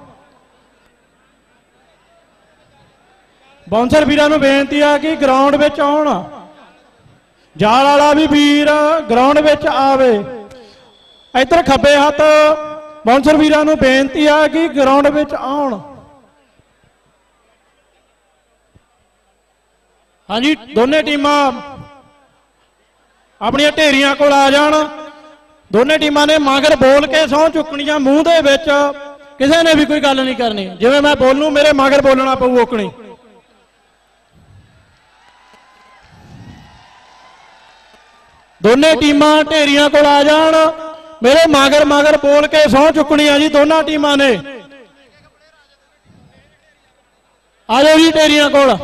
ਬਾਉਂਸਰ ਵੀਰਾਂ ਨੂੰ ਬੇਨਤੀ ਆ ਕਿ ਗਰਾਊਂਡ ਵਿੱਚ ਆਉਣ। ਜਾਲ ਵਾਲਾ ਵੀ ਵੀਰ ਗਰਾਊਂਡ ਵਿੱਚ ਆਵੇ। ਇੱਧਰ ਖੱਬੇ ਹੱਥ ਬਾਉਂਸਰ ਵੀਰਾਂ ਨੂੰ ਬੇਨਤੀ ਆ ਕਿ ਗਰਾਊਂਡ ਵਿੱਚ ਆਉਣ। ਹਾਂਜੀ ਦੋਨੇ ਟੀਮਾਂ ਆਪਣੀਆਂ ਢੇਰੀਆਂ ਕੋਲ ਆ ਜਾਣ। ਦੋਨੇ ਟੀਮਾਂ ਨੇ ਮਗਰ ਬੋਲ ਕੇ ਸਹੁੰ ਚੁੱਕਣੀਆਂ ਮੂੰਹ ਦੇ ਵਿੱਚ। ਕਿਸੇ ਨੇ ਵੀ ਕੋਈ ਗੱਲ ਨਹੀਂ ਕਰਨੀ। ਜਿਵੇਂ ਮੈਂ ਬੋਲੂ ਮੇਰੇ ਮਗਰ ਬੋਲਣਾ ਪਊ ਓਕਣੀ। ਦੋਨੇ ਟੀਮਾਂ ਢੇਰੀਆਂ ਕੋਲ ਆ ਜਾਣ। ਮੇਰੇ ਮਗਰ ਮਗਰ ਬੋਲ ਕੇ ਸਹੁੰ ਚੁੱਕਣੀ ਆ ਜੀ ਦੋਨਾਂ ਟੀਮਾਂ ਨੇ। ਆ ਜਾਓ ਜੀ ਢੇਰੀਆਂ ਕੋਲ।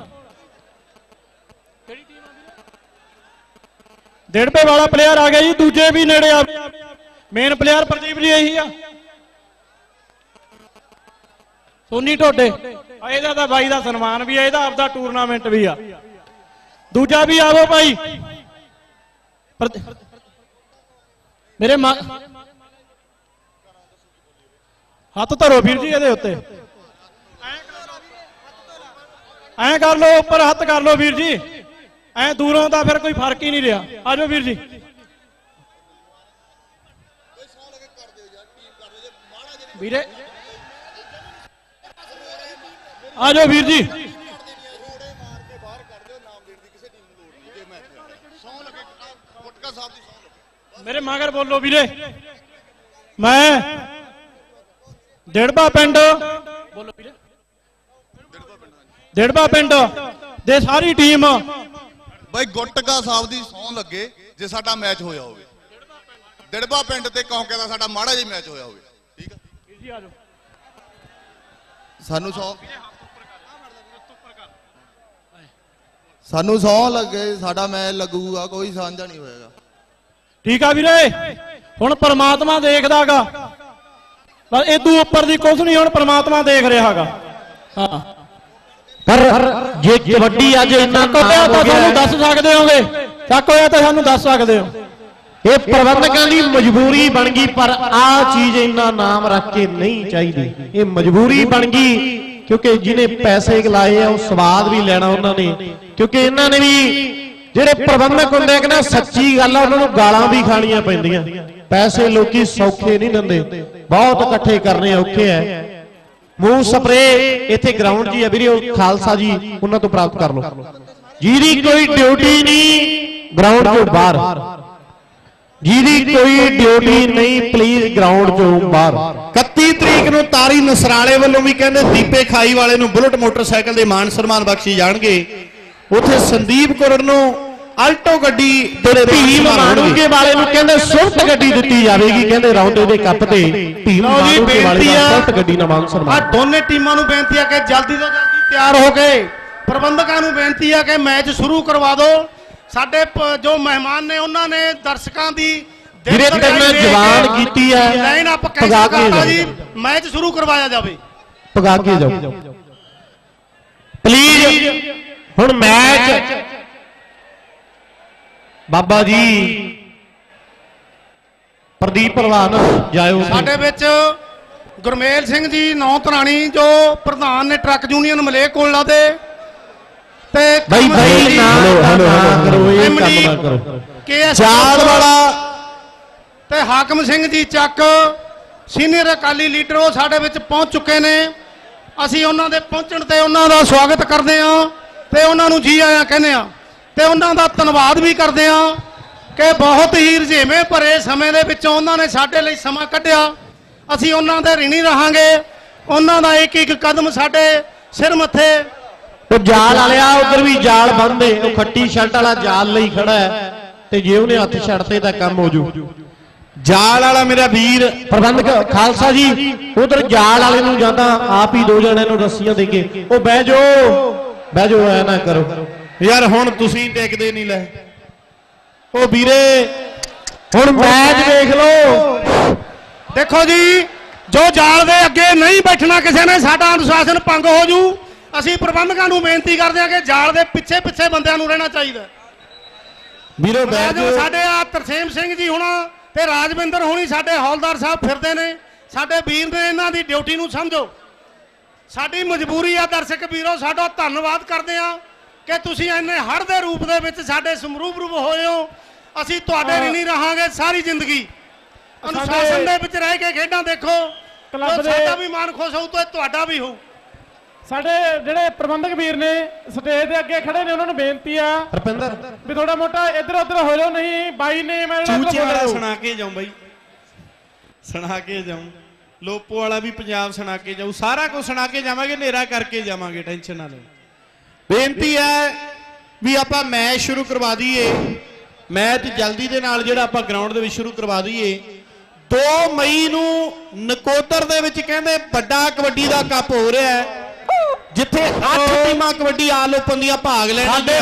ਡੇਢਪੇ ਵਾਲਾ ਪਲੇਅਰ ਆ ਗਿਆ ਜੀ। ਦੂਜੇ ਵੀ ਨੇੜੇ ਆ। ਮੇਨ ਪਲੇਅਰ ਪ੍ਰਦੀਪ ਜੀ ਇਹੀ ਆ। ਸੋਨੀ ਢੋਡੇ ਇਹਦਾ ਤਾਂ ਬਾਈ ਦਾ ਸਨਮਾਨ ਵੀ ਆ। ਇਹਦਾ ਆਪਦਾ ਟੂਰਨਾਮੈਂਟ ਵੀ ਆ। ਦੂਜਾ ਵੀ ਆਵੋ ਭਾਈ। ਮੇਰੇ ਹੱਥ ਧਰੋ ਵੀਰ ਜੀ ਇਹਦੇ ਉੱਤੇ। ਐਂ ਕਰ ਲਓ ਉੱਪਰ ਹੱਥ ਕਰ ਲਓ ਵੀਰ ਜੀ। ਐ ਦੂਰੋਂ ਦਾ ਫਿਰ ਕੋਈ ਫਰਕ ਹੀ ਨਹੀਂ ਰਿਹਾ। ਆ ਜਾਓ ਵੀਰ ਜੀ। ਵੀਰੇ ਆ ਜਾਓ ਵੀਰ ਜੀ। ਮੇਰੇ ਮਗਰ ਬੋਲੋ ਵੀਰੇ। ਮੈਂ ਡੇੜਬਾ ਪਿੰਡ ਬੋਲੋ ਵੀਰੇ। ਡੇੜਬਾ ਪਿੰਡ ਦੇ ਸਾਰੀ ਟੀਮ ਬਾਈ ਗੁੱਟਕਾ ਸਾਹਿਬ ਦੀ ਸਹੁੰ ਲੱਗੇ ਜੇ ਸਾਡਾ ਮੈਚ ਹੋਇਆ ਹੋਵੇ। ਡਿੜਬਾ ਪਿੰਡ ਤੇ ਕੌਂਕੇ ਦਾ ਸਾਡਾ ਮਾੜਾ ਜਿਹਾ ਮੈਚ ਹੋਇਆ ਹੋਵੇ। ਠੀਕ ਆ ਜੀ ਆ ਜਾਓ। ਸਾਨੂੰ ਸਹੁੰ ਸਾਨੂੰ ਸਹੁੰ ਲੱਗੇ ਸਾਡਾ ਮੈਚ ਲੱਗੂਗਾ। ਕੋਈ ਸਾਂਝਾ ਨਹੀਂ ਹੋਏਗਾ। ਠੀਕ ਆ ਵੀਰੇ। ਹੁਣ ਪਰਮਾਤਮਾ ਦੇਖਦਾਗਾ। ਬਸ ਇਦੋਂ ਉੱਪਰ ਦੀ ਕੁਝ ਨਹੀਂ। ਹੁਣ ਪਰਮਾਤਮਾ ਦੇਖ ਰਿਹਾਗਾ। ਹਾਂ ਪਰ ਜੇ ਕਬੱਡੀ ਅੱਜ ਇੰਨਾ ਚੱਕ ਹੋਇਆ ਤਾਂ ਸਾਨੂੰ ਦੱਸ ਸਕਦੇ ਹੋਗੇ। ਚੱਕ ਹੋਇਆ ਤਾਂ ਸਾਨੂੰ ਦੱਸ ਸਕਦੇ ਹੋ। ਇਹ ਪ੍ਰਬੰਧਕਾਂ ਦੀ ਮਜਬੂਰੀ ਬਣ ਗਈ। ਪਰ ਆਹ ਚੀਜ਼ ਇੰਨਾ ਨਾਮ ਰੱਖ ਕੇ ਨਹੀਂ ਚਾਹੀਦੀ। ਇਹ ਮਜਬੂਰੀ ਬਣ ਗਈ ਕਿਉਂਕਿ ਜਿਹਨੇ ਪੈਸੇ ਲਾਏ ਆ ਉਹ ਸਵਾਦ ਵੀ ਲੈਣਾ ਉਹਨਾਂ ਨੇ। ਕਿਉਂਕਿ ਇਹਨਾਂ ਨੇ ਵੀ ਜਿਹੜੇ ਪ੍ਰਬੰਧਕ ਹੁੰਦੇ ਕਿ ਨਾ ਸੱਚੀ ਗੱਲ ਆ ਉਹਨਾਂ ਨੂੰ ਗਾਲਾਂ ਵੀ ਖਾਣੀਆਂ ਪੈਂਦੀਆਂ। ਪੈਸੇ ਲੋਕੀ ਸੌਖੇ ਨਹੀਂ ਦਿੰਦੇ। ਬਹੁਤ ਇਕੱਠੇ ਕਰਨੇ ਔਖੇ ਐ। ਮੂੰਹ ਸਪਰੇ ਇੱਥੇ ਗਰਾਊਂਡ ਜੀ ਆ ਵੀਰੇ। ਉਹ ਖਾਲਸਾ ਜੀ ਉਹਨਾਂ ਤੋਂ ਪ੍ਰਾਪਤ ਕਰ ਲਓ। ਜਿਹਦੀ ਕੋਈ ਡਿਊਟੀ ਨਹੀਂ ਗਰਾਊਂਡ ਤੋਂ ਬਾਹਰ। ਜਿਹਦੀ ਕੋਈ ਡਿਊਟੀ ਨਹੀਂ ਪਲੀਜ਼ ਗਰਾਊਂਡ ਤੋਂ ਬਾਹਰ। ਇਕੱਤੀ ਤਰੀਕ ਨੂੰ ਤਾਰੀ ਨਸਰਾਲੇ ਵੱਲੋਂ ਵੀ ਕਹਿੰਦੇ ਦੀਪੇ ਖਾਈ ਵਾਲੇ ਨੂੰ ਬੁਲਟ ਮੋਟਰਸਾਈਕਲ ਦੇ ਮਾਨ ਸਨਮਾਨ ਬਖਸ਼ੀ ਜਾਣਗੇ। ਉੱਥੇ ਸੰਦੀਪ ਕੌਰ ਨੂੰ ਆਲਟੋ ਗੱਡੀ ਤੇਰੇ ਭੀਮ ਮਾਣੂਕੇ ਵਾਲੇ ਨੂੰ ਕਹਿੰਦੇ ਸਵਿਫਟ ਗੱਡੀ ਦਿੱਤੀ ਜਾਵੇਗੀ ਕਹਿੰਦੇ ਰੌਂਡੇ ਦੇ ਕੱਪ ਤੇ ਭੀਮ ਲਓ ਜੀ, ਮਾਣੂਕੇ ਵਾਲੇ ਬੇਨਤੀ ਦਾ ਆ, ਸਵਿਫਟ ਗੱਡੀ ਨਾਲ ਮਾਨ ਆ ਸਨਮਾਨ। ਦੋਨੇ ਟੀਮਾਂ ਨੂੰ ਬੇਨਤੀ ਆ ਕਿ ਜਲਦੀ ਤੋਂ ਜਲਦੀ ਤਿਆਰ ਹੋ ਕੇ ਪ੍ਰਬੰਧਕਾਂ ਨੂੰ ਬੇਨਤੀ ਆ ਕਿ ਮੈਚ ਸ਼ੁਰੂ ਕਰਵਾ ਦਿਓ। ਸਾਡੇ ਪ- ਜੋ ਮਹਿਮਾਨ ਨੇ ਉਹਨਾਂ ਨੇ ਦਰਸ਼ਕਾਂ ਦੀ ਦਿਲ ਵੀਰੇ ਲਗਾਈ ਤੈਨੂੰ ਦੇ ਕੇ ਜਵਾਨ ਕੀਤੀ ਹੈ, ਲਾਈਨ ਅਪ ਭਗਾ ਕੈਂਸਲ ਕੇ ਕਰਤਾ ਜਾਓ। ਜੀ, ਮੈਚ ਸ਼ੁਰੂ ਕਰਵਾਇਆ ਜਾਵੇ ਪਗਾ ਕੇ ਜਾਓ ਪਲੀਜ਼। ਹੁਣ ਮੈਚ ਬਾਬਾ ਜੀ ਪ੍ਰਦੀਪ ਪ੍ਰਵਾਨ ਜਾਇਓ। ਸਾਡੇ ਵਿੱਚ ਗੁਰਮੇਲ ਸਿੰਘ ਜੀ ਨੌ ਤਰਾਣੀ ਜੋ ਪ੍ਰਧਾਨ ਨੇ ਟਰੱਕ ਯੂਨੀਅਨ ਮਲੇਰਕੋਟਲਾ ਦੇ ਤੇ ਬਈ ਬਈ ਨਾ ਹੈਲੋ, ਹੈਲੋ, ਕਰੋ ਇਹ ਕੰਮ ਐਮਡੀ ਨਾ ਕਰੋ। ਕੇਐਸ ਚਾਲ ਵਾਲਾ ਤੇ ਹਾਕਮ ਸਿੰਘ ਜੀ ਚੱਕ ਸੀਨੀਅਰ ਅਕਾਲੀ ਲੀਡਰ ਉਹ ਸਾਡੇ ਵਿੱਚ ਪਹੁੰਚ ਚੁੱਕੇ ਨੇ। ਅਸੀਂ ਉਹਨਾਂ ਦੇ ਪਹੁੰਚਣ ਤੇ ਉਹਨਾਂ ਦਾ ਸਵਾਗਤ ਕਰਦੇ ਹਾਂ ਤੇ ਉਹਨਾਂ ਨੂੰ ਜੀ ਆਇਆਂ ਕਹਿੰਦੇ ਆ ਤੇ ਉਹਨਾਂ ਦਾ ਧੰਨਵਾਦ ਵੀ ਕਰਦੇ ਹਾਂ ਕਿ ਬਹੁਤ ਹੀ ਰੁਝੇਵੇਂ ਭਰੇ ਸਮੇਂ ਦੇ ਵਿੱਚੋਂ ਉਹਨਾਂ ਨੇ ਸਾਡੇ ਲਈ ਸਮਾਂ ਕੱਢਿਆ। ਅਸੀਂ ਉਹਨਾਂ ਦੇ ਰਿਣੀ ਰਹਾਂਗੇ। ਉਹਨਾਂ ਦਾ ਇੱਕ ਇੱਕ ਕਦਮ ਸਾਡੇ ਸਿਰ ਮੱਥੇ। ਉਹ ਜਾਲ ਵਾਲਿਆ ਉਧਰ ਵੀ ਜਾਲ ਬੰਨਦੇ, ਉਹ ਖੱਟੀ ਸ਼ਰਟ ਵਾਲਾ ਜਾਲ ਲਈ ਖੜਾ ਹੈ ਤੇ ਜੇ ਉਹਨੇ ਹੱਥ ਛੱਡਤੇ ਤਾਂ ਕੰਮ ਹੋ ਜੂ। ਜਾਲ ਵਾਲਾ ਮੇਰਾ ਵੀਰ ਪ੍ਰਬੰਧਕ ਖਾਲਸਾ ਜੀ ਉਧਰ ਜਾਲ ਵਾਲੇ ਨੂੰ ਜਾਂਦਾ ਆਪ ਹੀ ਦੋ ਜਣਿਆਂ ਨੂੰ ਰੱਸੀਆਂ ਦੇ ਕੇ ਉਹ ਬਹਿ ਜਾਓ ਬਹਿ ਜਾਓ ਐ ਨਾ ਕਰੋ ਯਾਰ। ਹੁਣ ਤੁਸੀਂ ਟਿਕਦੇ ਨਹੀਂ ਲੈ ਉਹ ਵੀਰੇ। ਹੁਣ ਮੈਚ ਦੇਖ ਲਓ। ਦੇਖੋ ਜੀ, ਜੋ ਜਾਲ ਦੇ ਅੱਗੇ ਨਹੀਂ ਬੈਠਣਾ ਕਿਸੇ ਨੇ, ਸਾਡਾ ਅਨੁਸ਼ਾਸਨ ਭੰਗ ਹੋ ਜੂ। ਅਸੀਂ ਪ੍ਰਬੰਧਕਾਂ ਨੂੰ ਬੇਨਤੀ ਕਰਦੇ ਹਾਂ ਕਿ ਜਾਲ ਦੇ ਪਿੱਛੇ ਪਿੱਛੇ ਬੰਦਿਆਂ ਨੂੰ ਰਹਿਣਾ ਚਾਹੀਦਾ। ਵੀਰੇ ਬੈਠ ਰਾਜੋ ਜਾਓ। ਸਾਡੇ ਆ ਤਰਸੇਮ ਸਿੰਘ ਜੀ ਹੁਣਾ ਤੇ ਰਾਜਵਿੰਦਰ ਹੁਣੀ ਸਾਡੇ ਹੌਲਦਾਰ ਸਾਹਿਬ ਫਿਰਦੇ ਨੇ। ਸਾਡੇ ਵੀਰ ਨੇ, ਇਹਨਾਂ ਦੀ ਡਿਊਟੀ ਨੂੰ ਸਮਝੋ। ਸਾਡੀ ਮਜਬੂਰੀ ਆ ਦਰਸ਼ਕ ਵੀਰੋ, ਸਾਡਾ ਧੰਨਵਾਦ ਕਰਦੇ ਆ ਕਿ ਤੁਸੀਂ ਇੰਨੇ ਹੜ੍ਹ ਦੇ ਰੂਪ ਦੇ ਵਿੱਚ ਸਾਡੇ ਸਮਰੂਪ ਰੂਪ ਹੋਏ ਹੋ। ਅਸੀਂ ਤੁਹਾਡੇ ਰਿਣੀ ਰਹਾਂਗੇ ਸਾਰੀ ਜ਼ਿੰਦਗੀ। ਅਨੁਸ਼ਾਸਨ ਦੇ ਵਿੱਚ ਰਹਿ ਕੇ ਖੇਡਾਂ ਦੇਖੋ। ਕਲੱਬ ਦੇ- ਸਾਡਾ ਵੀ ਮਨ ਖੁਸ਼ ਹੋਊ ਤੇ ਤੁਹਾਡਾ ਵੀ ਹੋਊ। ਸਾਡੇ ਜਿਹੜੇ ਪ੍ਰਬੰਧਕ ਵੀਰ ਨੇ ਸਟੇਜ ਦੇ ਅੱਗੇ ਖੜੇ ਨੇ, ਉਹਨਾਂ ਨੂੰ ਬੇਨਤੀ ਆ ਰਪਿੰਦਰ ਵੀ ਥੋੜਾ ਮੋਟਾ ਇੱਧਰ ਉੱਧਰ ਹੋ ਜਾਓ। ਨਹੀਂ ਬਾਈ ਨੇ ਮੈਂ ਚੂਚੇ ਵਾਲਾ ਸੁਣਾ ਕੇ ਜਾਉਂ ਬਾਈ, ਸੁਣਾ ਕੇ ਜਾਉਂ। ਲੋਪੋ ਵਾਲਾ ਵੀ ਪੰਜਾਬ ਸੁਣਾ ਕੇ ਜਾਊ। ਸਾਰਾ ਕੁਝ ਸੁਣਾ ਕੇ ਜਾਵਾਂਗੇ, ਹਨੇਰਾ ਕਰਕੇ ਜਾਵਾਂਗੇ, ਟੈਨਸ਼ਨ ਨਾ ਲਓ। ਬੇਨਤੀ ਹੈ ਵੀ ਆਪਾਂ ਮੈਚ ਸ਼ੁਰੂ ਕਰਵਾ ਦਈਏ। ਮੈਚ ਜਲਦੀ ਦੇ ਨਾਲ ਜਿਹੜਾ ਆਪਾਂ ਗਰਾਊਂਡ ਦੇ ਵਿੱਚ ਸ਼ੁਰੂ ਕਰਵਾ ਦਈਏ। ਦੋ ਮਈ ਨੂੰ ਨਕੋਦਰ ਦੇ ਵਿੱਚ ਕਹਿੰਦੇ ਵੱਡਾ ਕਬੱਡੀ ਦਾ ਕੱਪ ਹੋ ਰਿਹਾ ਹੈ, ਜਿੱਥੇ ਅੱਠ ਟੀਮਾਂ ਕਬੱਡੀ ਆਲ ਓਪਨ ਦੀਆਂ ਭਾਗ ਲੈਣਗੀਆਂ। ਸਾਡੇ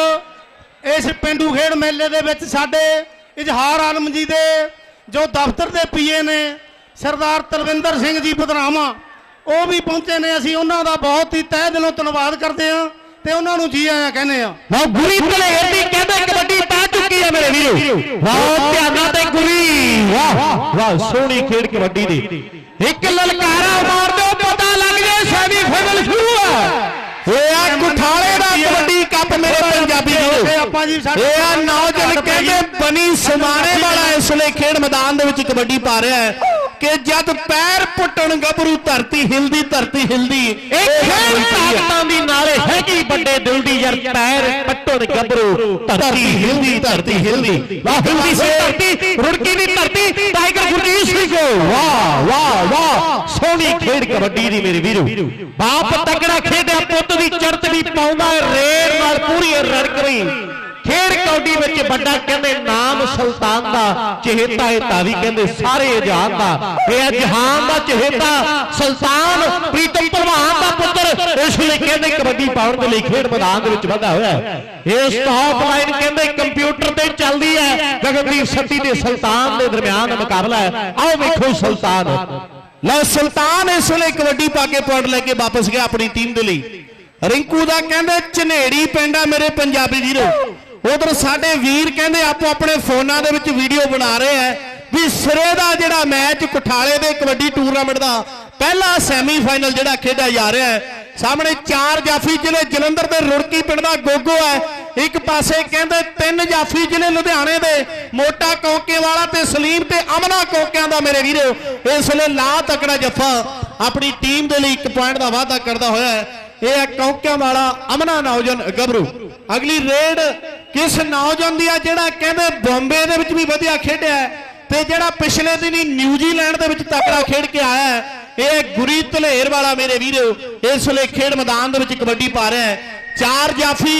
ਵਿੱਚ ਇਸ ਪਿੰਡੂ ਖੇਡ ਮੇਲੇ ਦੇ ਵਿੱਚ ਸਾਡੇ ਇਜ਼ਹਾਰ ਆਲਮ ਜੀ ਦੇ ਜੋ ਦਫ਼ਤਰ ਦੇ ਪੀਏ ਨੇ ਸਰਦਾਰ ਤਲਵਿੰਦਰ ਸਿੰਘ ਜੀ ਬਦਨਾਮਾ, ਉਹ ਵੀ ਪਹੁੰਚੇ ਨੇ। ਅਸੀਂ ਉਹਨਾਂ ਦਾ ਬਹੁਤ ਹੀ ਤਹਿ ਦਿਲੋਂ ਧੰਨਵਾਦ ਕਰਦੇ ਹਾਂ ਤੇ ਉਹਨਾਂ ਨੂੰ ਜੀ ਆਇਆਂ ਕਹਿੰਦੇ ਆ। ਵਾਹ ਗੁਰੀ ਧਲੇਰ ਦੀ ਕਹਿੰਦੇ ਕਬੱਡੀ ਪਾ ਚੁੱਕੀ ਹੈ ਮੇਰੇ ਵੀਰੋ। ਵਾਹ ਧਿਆਨਾਂ ਤੇ ਗੁਰੀ, ਵਾਹ ਵਾਹ ਸੋਹਣੀ ਖੇਡ ਕਬੱਡੀ ਦੀ। ਇੱਕ ਲਲਕਾਰਾ ਮਾਰ ਦਿਓ, ਪਤਾ ਲੱਗ ਜੇ ਸੈਮੀਫਾਈਨਲ ਸ਼ੁਰੂ ਹੈ। ਇਹ ਆ ਕੁਠਾਲੇ ਦਾ ਕਬੱਡੀ ਕੱਪ ਮੇਰੇ ਪੰਜਾਬੀ ਵੀਰੋ। ਆਪਾਂ ਜੀ ਇਹ ਆ ਨੌਜਵਾਨ ਕਹਿੰਦੇ ਬਣੀ ਸਮਾਣੇ ਵਾਲਾ ਇਸ ਵੇਲੇ ਖੇਡ ਮੈਦਾਨ ਦੇ ਵਿੱਚ ਕਬੱਡੀ ਪਾ ਰਿਹਾ ਹੈ ਕਿ ਜਦ ਪੈਰ ਪੁੱਟਣ ਗੱਭਰੂ ਧਰਤੀ ਹਿਲਦੀ, ਧਰਤੀ ਹਿਲਦੀ। ਇਹ ਖੇਡ ਤਾਕਤਾਂ ਦੀ ਨਾਲੇ ਹੈਗੀ ਵੱਡੇ ਦਿਲ ਦੀ ਯਾਰ, ਪੈਰ ਪੱਟਣ ਗੱਭਰੂ ਧਰਤੀ ਹਿਲਦੀ, ਧਰਤੀ ਹਿਲਦੀ। ਵਾਹ ਹਿਲਦੀ ਸੀ ਧਰਤੀ, ਰੁੜਕੀ ਦੀ ਧਰਤੀ, ਟਾਈਗਰ ਗੁਰਜੀਤ ਸਿੰਘ। ਵਾਹ ਵਾਹ ਵਾਹ ਸੋਹਣੀ ਖੇਡ ਕਬੱਡੀ ਦੀ ਮੇਰੇ ਵੀਰੋ। ਬਾਪ ਤਕੜਾ ਖੇਡਿਆ, ਪੁੱਤ ਦੀ ਚੜਤ ਵੀ ਪਾਉਂਦਾ ਰੇਡ ਨਾਲ ਪੂਰੀ ਰੜਕ ਰਹੀ। ਖੇਡ ਕਬੱਡੀ ਵਿੱਚ ਵੱਡਾ ਕਹਿੰਦੇ ਨਾਮ ਸੁਲਤਾਨ ਦਾ, ਚਹੇਤਾ ਇਹ ਤਾਂ ਵੀ ਕਹਿੰਦੇ ਸਾਰੇ ਜਹਾਨ ਦਾ। ਇਹ ਜਹਾਨ ਦਾ ਚਹੇਤਾ ਸੁਲਤਾਨ ਪ੍ਰੀਤਮ ਭਲਵਾਨ ਦਾ ਪੁੱਤਰ ਇਸ ਵੇਲੇ ਕਹਿੰਦੇ ਕਬੱਡੀ ਪਾਉਣ ਦੇ ਲਈ ਖੇਡ ਮੈਦਾਨ ਦੇ ਵਿੱਚ ਵਧਿਆ ਹੋਇਆ ਹੈ। ਇਹ ਸਟਾਪ ਲਾਈਨ ਕਹਿੰਦੇ ਕੰਪਿਊਟਰ ਤੇ ਚੱਲਦੀ ਹੈ। ਗਗਨਦੀਪ ਸੱਤੀ ਤੇ ਸੁਲਤਾਨ ਦੇ ਦਰਮਿਆਨ ਮੁਕਾਬਲਾ ਹੈ। ਆਓ ਵੇਖੋ ਸੁਲਤਾਨ। ਲਓ ਸੁਲਤਾਨ ਇਸ ਵੇਲੇ ਕਬੱਡੀ ਪਾ ਕੇ ਪੁਆਇੰਟ ਲੈ ਕੇ ਵਾਪਸ ਗਿਆ ਆਪਣੀ ਟੀਮ ਦੇ ਲਈ। ਰਿੰਕੂ ਦਾ ਕਹਿੰਦੇ ਝਨੇੜੀ ਪਿੰਡ ਆ ਮੇਰੇ ਪੰਜਾਬੀ ਵੀਰੋ। ਉਧਰ ਸਾਡੇ ਵੀਰ ਕਹਿੰਦੇ ਆਪੋ ਆਪਣੇ ਫੋਨਾਂ ਦੇ ਵਿੱਚ ਵੀਡੀਓ ਬਣਾ ਰਹੇ ਆ ਵੀ ਸਿਰੇ ਦਾ ਜਿਹੜਾ ਮੈਚ ਕੁਠਾਲੇ ਦੇ ਕਬੱਡੀ ਟੂਰਨਾਮੈਂਟ ਦਾ ਪਹਿਲਾ ਸੈਮੀਫਾਈਨਲ ਜਿਹੜਾ ਖੇਡਿਆ ਜਾ ਰਿਹਾ ਹੈ। ਸਾਹਮਣੇ ਚਾਰ ਜਾਫੀ ਜ਼ਿਲ੍ਹੇ ਜਲੰਧਰ ਦੇ ਰੁੜਕੀ ਪਿੰਡ ਦਾ ਗੋਗੋ ਹੈ। ਇੱਕ ਪਾਸੇ ਕਹਿੰਦੇ ਤਿੰਨ ਜਾਫੀ ਜ਼ਿਲ੍ਹੇ ਲੁਧਿਆਣੇ ਦੇ ਮੋਟਾ ਕੌਕੇ ਵਾਲਾ ਤੇ ਸਲੀਮ ਤੇ ਅਮਨਾ ਕੌਕਿਆਂ ਦਾ ਮੇਰੇ ਵੀਰੋ ਇਸ ਵੇਲੇ ਲਾ ਤਕੜਾ ਜੱਫਾ ਆਪਣੀ ਟੀਮ ਦੇ ਲਈ ਇੱਕ ਪੁਆਇੰਟ ਦਾ ਵਾਅਦਾ ਕਰਦਾ ਹੋਇਆ ਹੈ। ਇਹ ਹੈ ਕੌਕਿਆਂ ਵਾਲਾ ਅਮਨਾ ਨੌਜਵਾਨ ਗੱਭਰੂ। ਅਗਲੀ ਰੇਡ ਕਿਸ ਨੌਜਵਾਨ ਦੀ ਆ ਜਿਹੜਾ ਕਹਿੰਦੇ ਬੰਬੇ ਦੇ ਵਿੱਚ ਵੀ ਵਧੀਆ ਖੇਡਿਆ ਤੇ ਜਿਹੜਾ ਪਿਛਲੇ ਦਿਨੀ ਨਿਊਜ਼ੀਲੈਂਡ ਦੇ ਵਿੱਚ ਤਕੜਾ ਖੇਡ ਕੇ ਆਇਆ ਹੈ। ਇਹ ਗੁਰੀ ਧਲੇਰ ਵਾਲਾ ਮੇਰੇ ਵੀਰੋ ਇਸ ਵੇਲੇ ਖੇਡ ਮੈਦਾਨ ਦੇ ਵਿੱਚ ਕਬੱਡੀ ਪਾ ਰਿਹਾ ਹੈ। ਚਾਰ ਜਾਫੀ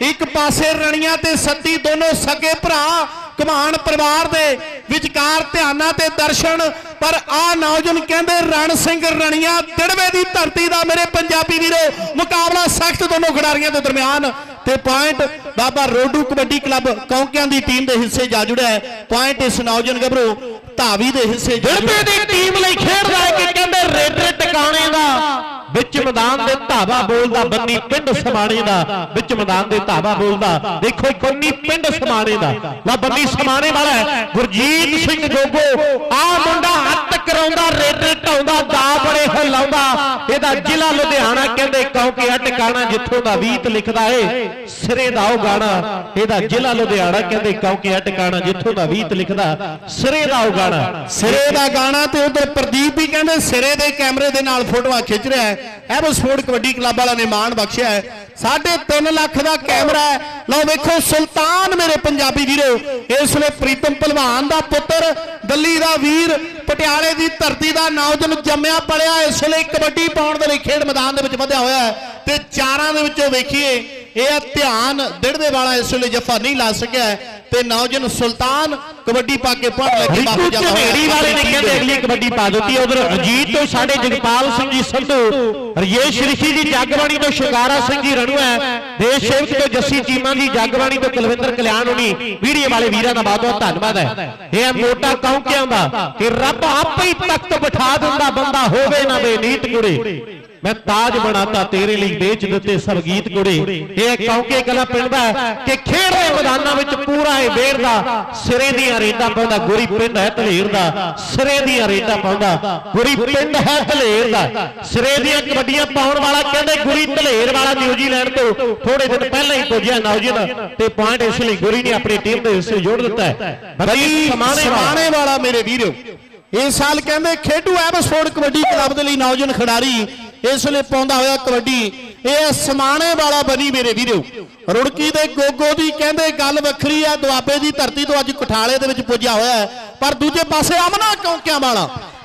ਇੱਕ ਪਾਸੇ ਰਣੀਆਂ ਤੇ ਸੱਤੀ ਦੋਨੋਂ ਸਕੇ ਭਰਾ ਘਮਾਣ ਪਰਿਵਾਰ ਦੇ ਵਿਚਕਾਰ ਧਿਆਨਾਂ ਤੇ ਦਰਸ਼ਨ ਪਰ ਆ ਨੌਜਵਾਨ ਕਹਿੰਦੇ ਰਣ ਸਿੰਘ ਰਣੀਆਂ ਦਿੜਵੇ ਦੀ ਧਰਤੀ ਦਾ ਮੇਰੇ ਪੰਜਾਬੀ ਵੀਰੋ ਮੁਕਾਬਲਾ ਸਖਤ ਦੋਨੋਂ ਖਿਡਾਰੀਆਂ ਦੇ ਦਰਮਿਆਨ ਤੇ ਪੁਆਇੰਟ ਬਾਬਾ ਰੋਡੂ ਕਬੱਡੀ ਕਲੱਬ ਕੌਂਕਿਆਂ ਦੀ ਟੀਮ ਦੇ ਹਿੱਸੇ ਜਾ ਜੁੜਿਆ ਹੈ। ਪੁਆਇੰਟ ਇਸ ਨੌਜਵਾਨ ਗੱਭਰੂ ਧਾਵੀ ਦੇ ਹਿੱਸੇ ਦਿੜਵੇ ਦੀ ਟੀਮ ਲਈ ਖੇਡਦਾ ਹੈ ਕਿ ਕਹਿੰਦੇ ਰੇਡਰ ਟਿਕਾਣੇ ਦਾ ਵਿੱਚ ਮੈਦਾਨ ਦੇ ਧਾਵਾ ਬੋਲਦਾ ਬੰਨੀ ਪਿੰਡ ਸਮਾਣੇ ਦਾ ਵਿੱਚ ਮੈਦਾਨ ਦੇ ਧਾਵਾ ਬੋਲਦਾ ਦੇਖੋ ਬੰਨੀ ਪਿੰਡ ਸਮਾਣੇ ਦਾ ਲਾ ਬੰਨੀ ਸਮਾਣੇ ਵਾਲਾ ਗੁਰਜੀਤ ਸਿੰਘ ਗੋਗੋ ਆ ਮੁੰਡਾ ਹੱਥ ਕਰਾਉਂਦਾ ਰੇਡਰ ਢਾਉਂਦਾ ਦਾ ਬੜੇ ਹਿਲਾਉਂਦਾ ਇਹਦਾ ਜ਼ਿਲ੍ਹਾ ਲੁਧਿਆਣਾ ਕਹਿੰਦੇ ਕਿਉਂਕਿ ਆ ਟਿਕਾਣਾ ਜਿੱਥੋਂ ਦਾ ਵੀਤ ਲਿਖਦਾ ਏ ਸਿਰੇ ਦਾ ਉਹ ਗਾਣਾ ਇਹਦਾ ਜ਼ਿਲ੍ਹਾ ਲੁਧਿਆਣਾ ਕਹਿੰਦੇ ਕਿਉਂਕਿ ਆ ਟਿਕਾਣਾ ਜਿੱਥੋਂ ਦਾ ਵੀਤ ਲਿਖਦਾ ਸਿਰੇ ਦਾ ਉਹ ਗਾਣਾ ਸਿਰੇ ਦਾ ਗਾਣਾ ਤੇ ਉਧਰ ਪ੍ਰਦੀਪ ਵੀ ਕਹਿੰਦੇ ਸਿਰੇ ਦੇ ਕੈਮਰੇ ਦੇ ਨਾਲ ਫੋਟੋਆਂ ਖਿੱਚ ਰਿਹਾ ਹੈ। ਐਵ ਸਪੋਰਟ ਕਬੱਡੀ ਕਲੱਬ ਵਾਲਾ ਨੇ ਮਾਣ ਬਖਸ਼ਿਆ ਹੈ। ਸਾਢੇ ਤਿੰਨ ਲੱਖ ਦਾ ਕੈਮਰਾ ਹੈ। ਲਓ ਵੇਖੋ ਸੁਲਤਾਨ ਮੇਰੇ ਪੰਜਾਬੀ ਵੀਰੋ ਇਸ ਵੇਲੇ ਪ੍ਰੀਤਮ ਭਲਵਾਨ ਦਾ ਪੁੱਤਰ ਦਿੱਲੀ ਦਾ ਵੀਰ ਪਟਿਆਲੇ ਦੀ ਧਰਤੀ ਦਾ ਨੌਜਵਾਨ ਜੰਮਿਆ ਪਲਿਆ ਇਸ ਵੇਲੇ ਕਬੱਡੀ ਪਾਉਣ ਦੇ ਲਈ ਖੇਡ ਮੈਦਾਨ ਦੇ ਵਿੱਚ ਵਧਿਆ ਹੋਇਆ ਹੈ ਤੇ ਚਾਰਾਂ ਦੇ ਵਿੱਚੋਂ ਵੇਖੀਏ ਇਹ ਧਿਆਨ ਦਿੜਵੇ ਵਾਲਾ ਇਸ ਵੇਲੇ ਜੱਫਾ ਨਹੀਂ ਲਾ ਸਕਿਆ ਤੇ ਨੌਜਵਾਨ ਸੁਲਤਾਨ ਕਬੱਡੀ ਪਾ ਕੇ ਪੜ ਲੈ ਕੇ ਵਾਪਸ ਜਾਂਦਾ ਹੋਇਆ ਝਨੇੜੀ ਵਾਲੇ ਨੇ ਕਹਿੰਦੇ ਅਗਲੀ ਕਬੱਡੀ ਪਾ ਦਿੱਤੀ ਉਧਰ ਅਜੀਤ ਤੋਂ ਸਾਡੇ ਜਗਪਾਲ ਸਿੰਘ ਜੀ ਸੰਧੂ ਰਜੇਸ਼ ਰਿਸ਼ੀ ਜੀ ਜਗਬਾਣੀ ਤੋਂ ਸ਼ਿੰਗਾਰਾ ਸਿੰਘ ਜੀ ਰਣੂ ਹੈ ਦੇਸ਼ ਸੇਵਕ ਤੋਂ ਜੱਸੀ ਚੀਮਾ ਜੀ ਜਗਬਾਣੀ ਤੋਂ ਕੁਲਵਿੰਦਰ ਕਲਿਆਣ ਹੋਣੀ ਵੀਡੀਓ ਵਾਲੇ ਵੀਰਾਂ ਦਾ ਬਹੁਤ ਬਹੁਤ ਧੰਨਵਾਦ ਹੈ। ਇਹ ਮੋਟਾ ਕੌਂਕਿਆਂ ਦਾ ਕਿ ਰੱਬ ਆਪੇ ਹੀ ਤਖਤ ਬਿਠਾ ਦਿੰਦਾ ਬੰਦਾ ਹੋਵੇ ਨਾ ਬੇਨੀਤ ਕੁੜੇ ਮੈਂ ਤਾਜ ਬਣਾਤਾ ਤੇਰੇ ਲਈ ਵੇਚ ਦਿੱਤੇ ਸਭ ਗੀਤ ਕੁੜੇ ਇਹ ਕੌਂਕੇ ਕਲਾ ਪਿੰਡ ਦਾ ਕਿ ਖੇਡ ਦੇ ਮੈਦਾਨਾਂ ਵਿੱਚ ਪੂਰਾ ਇਹ ਵੇਰ ਦਾ ਸਿਰੇ ਦੀਆਂ ਰੇਡਾਂ ਪਾਉਂਦਾ ਗੁਰੀ ਪਿੰਡ ਹੈ ਧਲੇਰ ਦਾ ਸਿਰੇ ਦੀਆਂ ਰੇਡਾਂ ਪਾਉਂਦਾ ਗੁਰੀ ਪਿੰਡ ਹੈ ਧਲੇਰ ਦਾ ਸਿਰੇ ਦੀਆਂ ਕਬੱਡੀਆਂ ਪਾਉਣ ਵਾਲਾ ਕਹਿੰਦੇ ਗੁਰੀ ਧਲੇਰ ਵਾਲਾ ਨਿਊਜ਼ੀਲੈਂਡ ਤੋਂ ਥੋੜੇ ਦਿਨ ਪਹਿਲਾਂ ਹੀ ਪੁੱਜਿਆ ਨੌਜਵਾਨ ਤੇ ਪੁਆਇੰਟ ਇਸ ਲਈ ਗੁਰੀ ਨੇ ਆਪਣੀ ਟੀਮ ਦੇ ਹਿੱਸੇ ਜੋੜ ਦਿੱਤਾ ਹੈ। ਬਈ ਸਮਾਣੇ ਵਾਲਾ ਮੇਰੇ ਵੀਰੋ ਇਸ ਸਾਲ ਕਹਿੰਦੇ ਖੇਡੂ ਐਬ ਸਪੋਰਟ ਕਬੱਡੀ ਕਲੱਬ ਦੇ ਲਈ ਨੌਜਵਾਨ ਖਿਡਾਰੀ ਇਸ ਵੇਲੇ ਪਾਉਂਦਾ ਹੋਇਆ ਕਬੱਡੀ ਇਹ ਸਮਾਣੇ ਵਾਲਾ ਬਣੀ ਮੇਰੇ ਵੀਰੋ ਰੁੜਕੀ ਦੇ ਗੋਗੋ ਦੀ ਕਹਿੰਦੇ ਗੱਲ ਵੱਖਰੀ ਆ ਦੁਆਬੇ ਦੀ ਧਰਤੀ ਤੋਂ ਅੱਜ ਕਠਾਲੇ ਦੇ ਵਿੱਚ ਪੁੱਜਿਆ ਹੋਇਆ ਹੈ ਪਰ ਦੂਜੇ ਪਾਸੇ ਅਮਨਾ ਕੌਂਕਿਆਂ ਵਾਲਾ